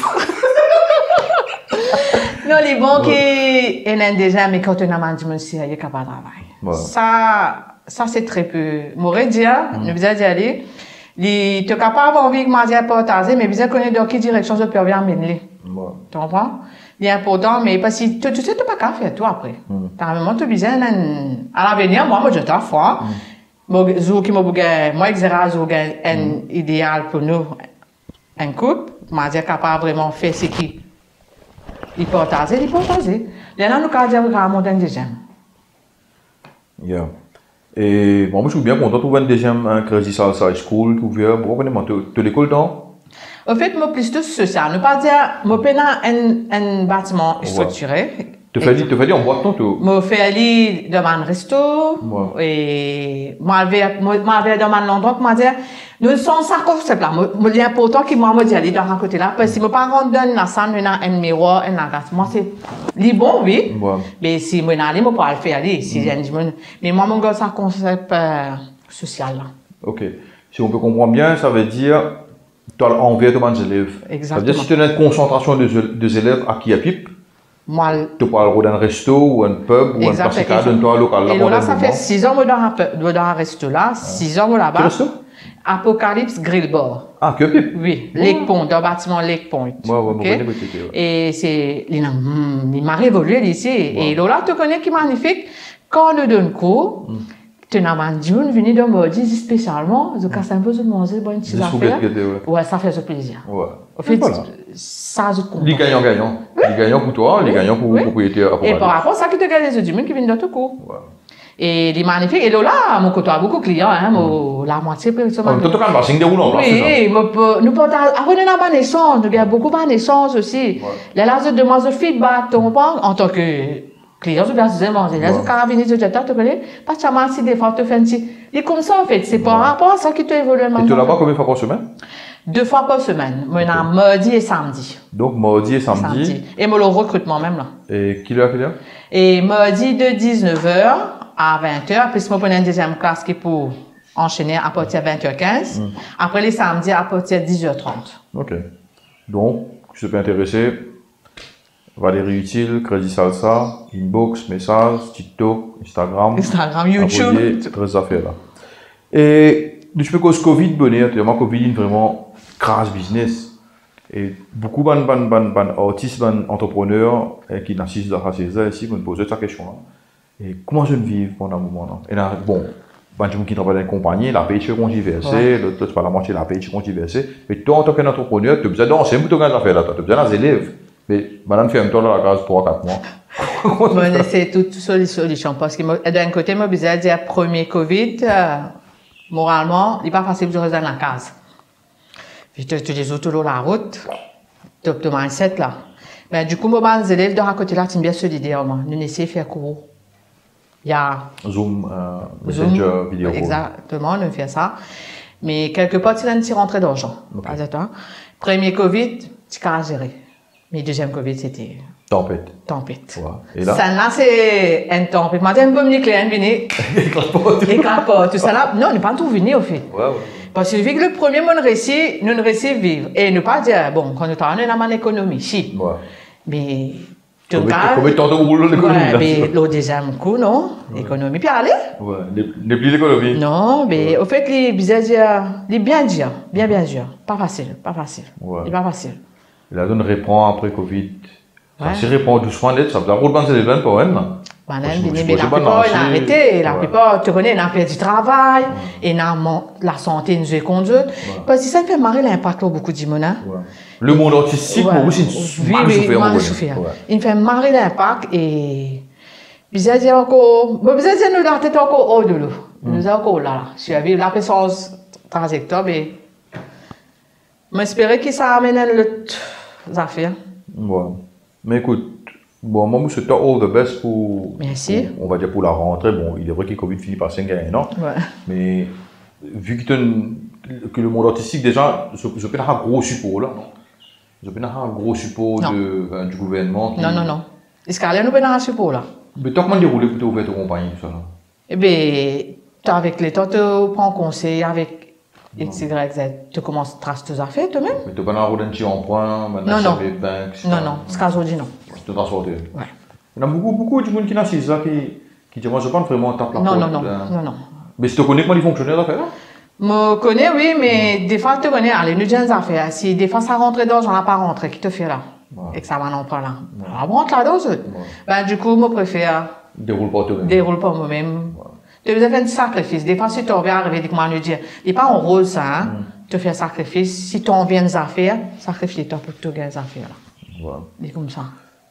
non, les bons qui sont déjà, mais quand on a management, il est capable de travailler. Ouais. Ça, ça c'est très peu. M'aurait dit, nous mm. besoin d'y aller. Tu es capable d'envie de manger à partager, mais besoin de connaître dans quelle direction je peux bien mener. Ouais. Tu comprends? C'est important, mais parce que tu sais, tu n'as pas qu'à faire tout après. Mm. Tu as vraiment besoin à l'avenir, moi, moi, je t'en foi. Moi, moi, exerce un idéal pour nous, un couple. Moi, je suis capable vraiment de faire ce qui. Il partage, il partage. Là, nous avons dit que nous avons un deuxième.
Yeah. Et bon, moi, je suis bien content de trouver un deuxième un Crazy Salsa School qui ouvert. Pourquoi tu as l'école dans?
En fait, moi, plus de social. Nous pas dire, moi, je un, un bâtiment structuré.
Tu fais dit, tu fais dit en boîte, non?
Moi, je fais aller dans un resto. Ouais. Et moi, je vais dans un endroit pour me dire, nous sommes ça comme c'est là. Il est important que moi, je dis aller dans un côté là. Parce que mes parents donnent la salle, il y a un miroir, un gâteau. Moi, c'est les bon, oui. Ouais. Mais si moi, je aller, je peux le faire aller. Si mm. Mais moi, mon gars, c'est un concept euh, social là.
Ok. Si on peut comprendre bien, ça veut dire, tu as envers de tes élèves.
Exactement.
Ça veut dire si tu as une concentration des élèves à qui à pipe.
Moi,
tu parles d'un resto ou un pub ou un passicade d'un toit local.
Et là, ça fait six ans que je suis dans un resto là, six ans là-bas.
Quel resto?
Apocalypse Grill Bar.
Ah, que pipe?
Oui, Lake Point, dans le bâtiment Lake Point.
Ouais, ouais,
okay?
ouais.
Et c'est, il m'a révolué ici. Wow. Et là, tu connais qui est magnifique. Quand on donne cours, mm. tu n'as pas dit, on vient de me dire spécialement, je casse un peu de manger, bonne petite affaire. Ouais, ça fait ce plaisir.
Ouais.
En fait, voilà. Ça, je comprends.
Les gagnants-gagnants. Oui. Les gagnants pour toi, oui. Les gagnants pour oui. propriétaire.
Et par rapport à ça, tu te gagnes les autres qui viennent dans ton cours. Ouais. Et il est magnifique. Et là, mon côté a beaucoup de clients, hein, mm. la moitié peut être.
Tu as quand même passé déroulant,
oui, oui, nous portons, après nous avons des naissances, nous avons beaucoup de naissances aussi. Là, là, je demande le feedback, tu comprends, en tant que client, je vais manger. Là, je carabine, je t'attends, tu connais, parce que moi, si des fois, tu fais un petit. Et comme ça, en fait, c'est par rapport à ça que tu évolues.
Et tu là-bas combien de fois par semaine?
Deux fois par semaine. Moi, okay. Mardi et samedi.
Donc, mardi et samedi. samedi.
Et moi, le recrutement même là.
Et quelle heure, quelle heure?
Et mardi de dix-neuf heures à vingt heures. Puis, moi, je une deuxième classe qui est pour enchaîner à partir de vingt heures quinze. Mm. Après, les samedis à partir de dix heures trente.
OK. Donc, si tu peux intéresser, Valérie Utile, Crazy Salsa, Inbox, message, TikTok, Instagram.
Instagram, YouTube.
Toutes ces affaires là. Et, je peux cause Covid, bonheur, tu vois, Covid, vraiment, crash business. Et beaucoup de ban, ban, ban, ban, artistes, ban, entrepreneurs eh, qui n'assistent dans la saison ici, vont me poser cette question-là. Et comment je vis pendant un moment là? Et là, bon, ban, tu qui travaille dans une compagnie, la paye est controversée, l'autre, c'est pas la moitié, la paye est controversée. Mais toi, en tant qu'entrepreneur, tu as besoin d'enseigner pour te gagner l'affaire là, tu as besoin des élèves. Mais madame fait un tour dans la case trois quatre mois.
Bon, c'est toute solution. Parce que d'un côté, moi, je disais, dire, premier Covid, euh, moralement, il n'est pas facile de rester dans la case. Puis tu les autres sur la route, tu as le mindset là. Mais du coup, moi, les élèves de la côté là, c'est bien solidaire. Nous essayons de faire cours. Il y a
Zoom, euh, Messenger, Zoom, vidéo.
Exactement, on fait ça. Mais quelque part, c'est un petit rentrée d'argent. Okay. Premier Covid, tu as géré. Mais deuxième Covid, c'était.
Tempête.
Tempête.
Ouais. Et là?
Ça, là, c'est un tempête. Moi, j'ai un peu nucléaire, venu. Éclate pas. Tout ça là. Non, on n'est pas tout venu, au fait.
Ouais, ouais.
Parce que vu que le premier, mon récit, nous ne réussit vivre. Et ne pas dire, bon, quand nous travaillons dans l'économie, si. Ouais. Mais.
Combien de temps de rouler l'économie?
Ouais, mais le deuxième coup, non. L'économie, puis allez.
Ouais, n'est plus l'économie.
Non, mais ouais. Au fait, les bizarres, les bien dire, bien, bien dire. Pas facile, pas facile. Ouais. C'est pas facile.
La zone reprend après Covid. Ouais. Ça se reprend doucement, ça va rouler dans les événements pour elle.
Ben, là, mais la plupart, ils ont arrêté. La plupart, tu connais, ils ont perdu du travail, et la santé nous est conduite. Parce que ça fait marrer l'impact beaucoup de monde.
Le monde artistique, pour vous, c'est une
mal souffert. Il fait marrer l'impact et. Puis, je dis encore. Je dis, nous, la tête encore haut de l'eau. Nous avons encore là. Je suis arrivé la puissance trajectoire, mais. J'espère que ça amène l'autre affaire.
Ouais. Mais écoute. Bon, moi, je te all the best pour,
Merci.
pour, on va dire pour la rentrée. Bon, il est vrai que le Covid finit par cinq ans, non?
Ouais.
Mais vu que, que le monde artistique, déjà, je, je peux avoir un gros support là, non? Je peux avoir un gros support de, euh, du gouvernement. Qui...
Non, non, non. Est-ce qu'il y a un support là?
Mais toi, comment dérouler pour ouvrir ta compagnie, tout ça là?
Eh bien, avec l'État, tu prends conseil avec X, Y, Z. Tu commences à tracer tes affaires toi-même.
Mais tu n'as pas un petit emprunt,
non, non.
Bank,
non, non. Ce cas dit non.
Tu te transportes.
Ouais.
Il y a beaucoup, beaucoup de gens qui n'ont ça qui, qui disent, moi, je ne pense vraiment tape la
non,
porte.
Non, non, non, non.
Mais si tu connais comment ils fonctionnent, les affaires là?
Je connais, oui, mais des fois, tu connais, allez, nous disons des affaires. Si des fois, ça rentre dans, j'en ai pas rentré, qui te fait là? Ouais. Et que ça va non pas là. Ouais. On rentre là, dans ouais. Ben, du coup, je préfère.
Déroule pas toi-même.
Déroule pas moi-même. Tu as fait un sacrifice. Des fois, si tu reviens arriver, comment nous dire, il n'est pas en rose, ça, hein? Mm. Tu fais un sacrifice. Si tu en viens des affaires, sacrifie-toi pour que tu gagnes des affaires là. Voilà. C'est comme ça.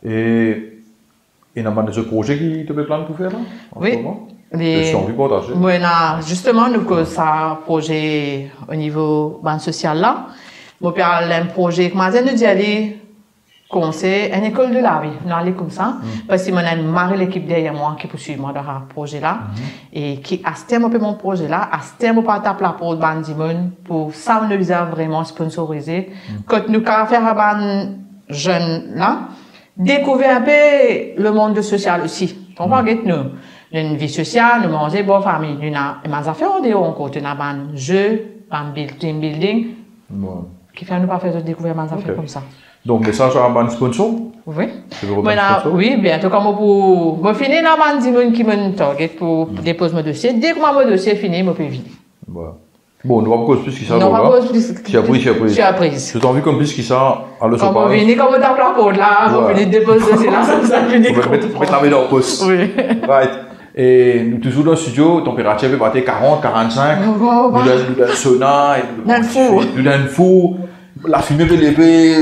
Et il y a des projets qui te plaisent pour faire là?
Oui. Les...
Je envie de partager.
Oui, justement, nous avons un projet au niveau banque sociale là. Mon père a un projet, comment dire, nous dit aller conseil, une école de la vie. Nous allons comme ça. Mm. Parce que moi, j'ai marre l'équipe derrière moi qui poursuit moi dans ce projet là. Mm. Et qui a ce terme mon projet là, à ce terme pas taper la porte bandimon pour ça nous a vraiment sponsorisé. Mm. Quand nous avons fait un ban jeune là, découvrir un peu le monde social aussi. On va regarder nous. Une vie sociale, nous manger bonne famille, nous avons des affaires en dehors encore, nous avons un jeu, un team building, bon. Qui fait nous pas faire découvrir des affaires okay. Comme ça.
Donc, message à un sponsor?
Oui. Voilà, oui, bien, en tout cas, pour, pour finir, il y a des qui me target pour mm. déposer mon dossier. Dès que mon dossier est fini, je peux venir.
Voilà. Bon, nous ne va pas cause plus qui ça.
Non, pas cause plus.
Tu as pris, tu as pris.
Tu as pris.
Je t'en veux comme plus qui ça, à le
Quand vous venez, quand vous tapez la porte là, vous venez déposer le dossier là, ça vous a fini.
Vous pouvez mettre la main dans le poste.
Oui.
Right. Et nous toujours dans le studio, température peut battre quarante, quarante-cinq. Nous avons un sauna, nous avons un four. La fumée peut lever,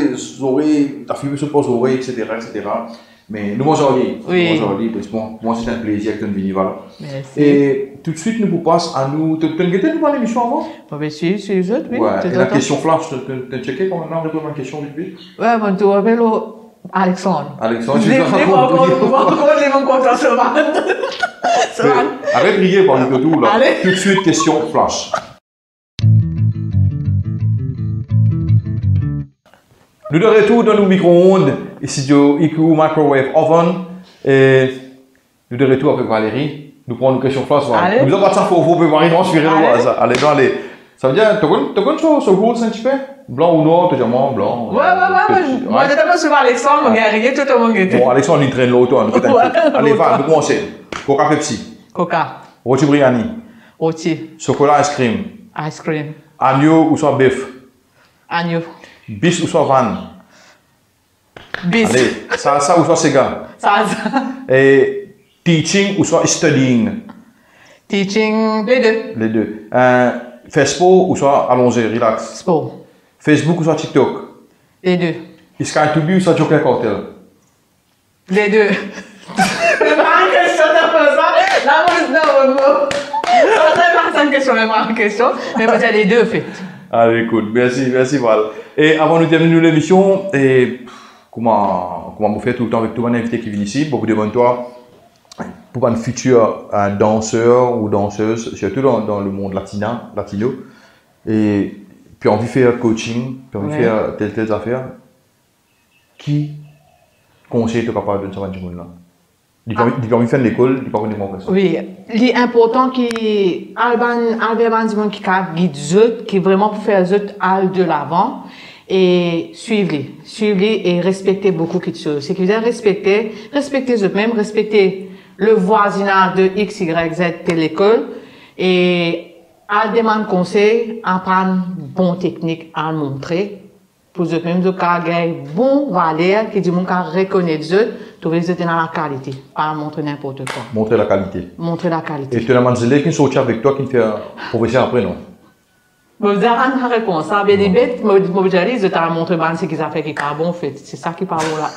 la fumée se pose aux oreilles, et cetera, et cetera. Mais nous mangeons aujourd'hui.
Oui.
Nous mangeons parce que bon, moi c'est un plaisir que tu viennes voilà. Merci. Et tout de suite, nous vous passons à nous. Tu as guetté nous dans l'émission avant?
Oui, si, si, les autres, oui.
Ouais. Et la question flash, tu as checké quand on a répondu à ma question vite vite?
Ouais, bon, tu rappelles Alexandre.
Alexandre,
je l'ai mon content ce matin.
Arrête de rier par le tout là. Tout de suite, question flash. Nous de retour dans nos micro-ondes, ici du I Q Microwave Oven. Et nous de retour avec Valérie. Nous prenons une question flash. Nous avons pas ça pour vous préparer, transpirer le hasard. Allez, allez. Ça veut dire, tu connais ce goût, c'est un petit peu? Blanc ou noir, tu dis moi, blanc.
Ouais, ouais, ouais. Moi, je t'aime souvent Alexandre, mais rien, tout le monde est.
Bon, Alexandre, il traîne l'auto. Allez, va, nous commencer. Coca Pepsi.
Coca.
Rôti Briani.
Rôti.
Chocolat ice cream.
Ice cream.
Agneau ou soit bœuf.
Agneau.
Bis ou soit van.
Bis.
Allez, salsa ou soit sega.
Salsa.
Et teaching ou soit studying.
Teaching, les deux.
Les deux. Euh, Faire sport ou soit allonger, relax.
Sport.
Facebook ou soit TikTok.
Les deux.
Sky to be ou soit Joker Cocktail.
Les deux. C'est pas une question de ça. Là, non, non. C'est pas une question, mais pas une question. Mais vous avez les deux, en fait.
Allez, écoute, merci, merci Val. Et avant de terminer l'émission, et comment, comment vous faites tout le temps avec tous les invités qui viennent ici, beaucoup de toi pour un futur un danseur ou danseuse, surtout dans, dans le monde latina, latino, et puis envie de faire coaching, puis envie de ouais. faire telle telle affaire, qui conseille tu capable de savoir du monde là? Il a envie de faire l'école, il pas connaître mon ça.
Oui, l'important qui Alban Albert Bandimon qui guide eux, qui vraiment pour faire eux aller de l'avant et suivre-les, suivre-les et respecter beaucoup de choses. C'est qu'ils veut respecter, respecter eux-mêmes, respecter le voisinage de X, Y, Z de l'école et à demander conseil, apprendre bon technique à montrer pour eux même de gagner bon valeur qui dit mon cas reconnaître eux trouver eux dans la qualité pas montrer n'importe quoi
montrer la qualité
montrer la qualité
et tu as demandé qui sont avec toi qui fait un professeur après non
vous avez une réponse ça bien des bêtes moi je dis je t'ai montré ban ce qu'ils a fait qui pas bon fait c'est ça qui parle là.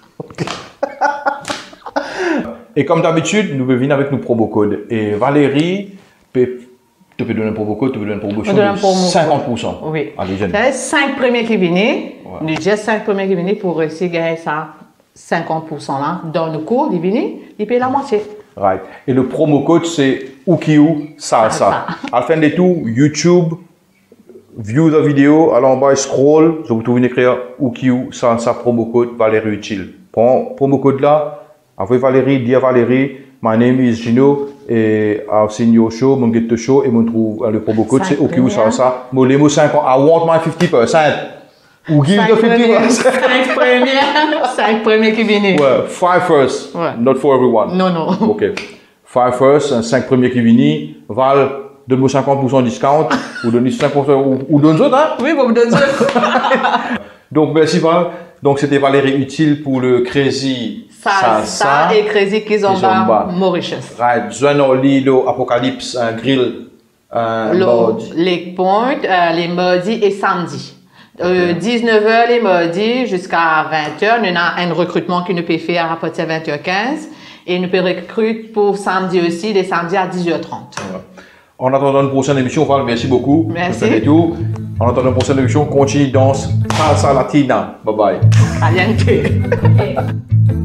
Et comme d'habitude nous venons avec nos promo codes et Valérie peut tu peux donner un promo code, tu peux donner un promotion de cinquante pour cent.
Oui.
À les jeunes.
C'est cinq premiers qui viennent. Nous disons cinq premiers qui viennent pour réussir à gagner ça cinquante pour cent là. Dans le cours, ils viennent, ils payent la moitié.
Right. Et le promo code c'est Ukiu Salsa. À la fin de tout, YouTube, view la vidéo, alors en bas, scroll, je vous trouve écrire Ukiu Salsa promo code Valérie Utile. Prends promo code là, avec Valérie, dis à Valérie, my name is Gino. Et I've seen your show, mon get to show, et mon trouve le promo code c'est Ukiu Salsa. Mon les mots cinquante, I want my fifty percent. Ou give the fifty percent.
cinq premiers, cinq premiers qui viennent.
Ouais, five first, ouais. Not for everyone.
Non, non.
Ok. five first, cinq premiers qui viennent. Val, donne-moi cinquante pour cent de discount, ou donne cinq pour cent, ou, ou donne autres, hein?
Oui, vous me donnez autres.
Donc, merci Val. Donc, c'était Valérie Utile pour le Crazy
Salsa, Salsa et Crazy Kizomba Mauritius.
Right. Journal Lilo Apocalypse, un grill, un mardi.
Lake Point, euh, les mardis et samedis. Euh, okay. dix-neuf heures les mardis jusqu'à vingt heures. Nous avons un recrutement qui nous peut faire à partir de vingt heures quinze. Et nous pouvons recruter pour samedi aussi, les samedis à dix heures trente. Ouais.
En attendant une prochaine émission, Val, merci beaucoup.
Merci.
Tout. En attendant une prochaine émission, continue dans Salsa Latina. Bye bye.
Caliente.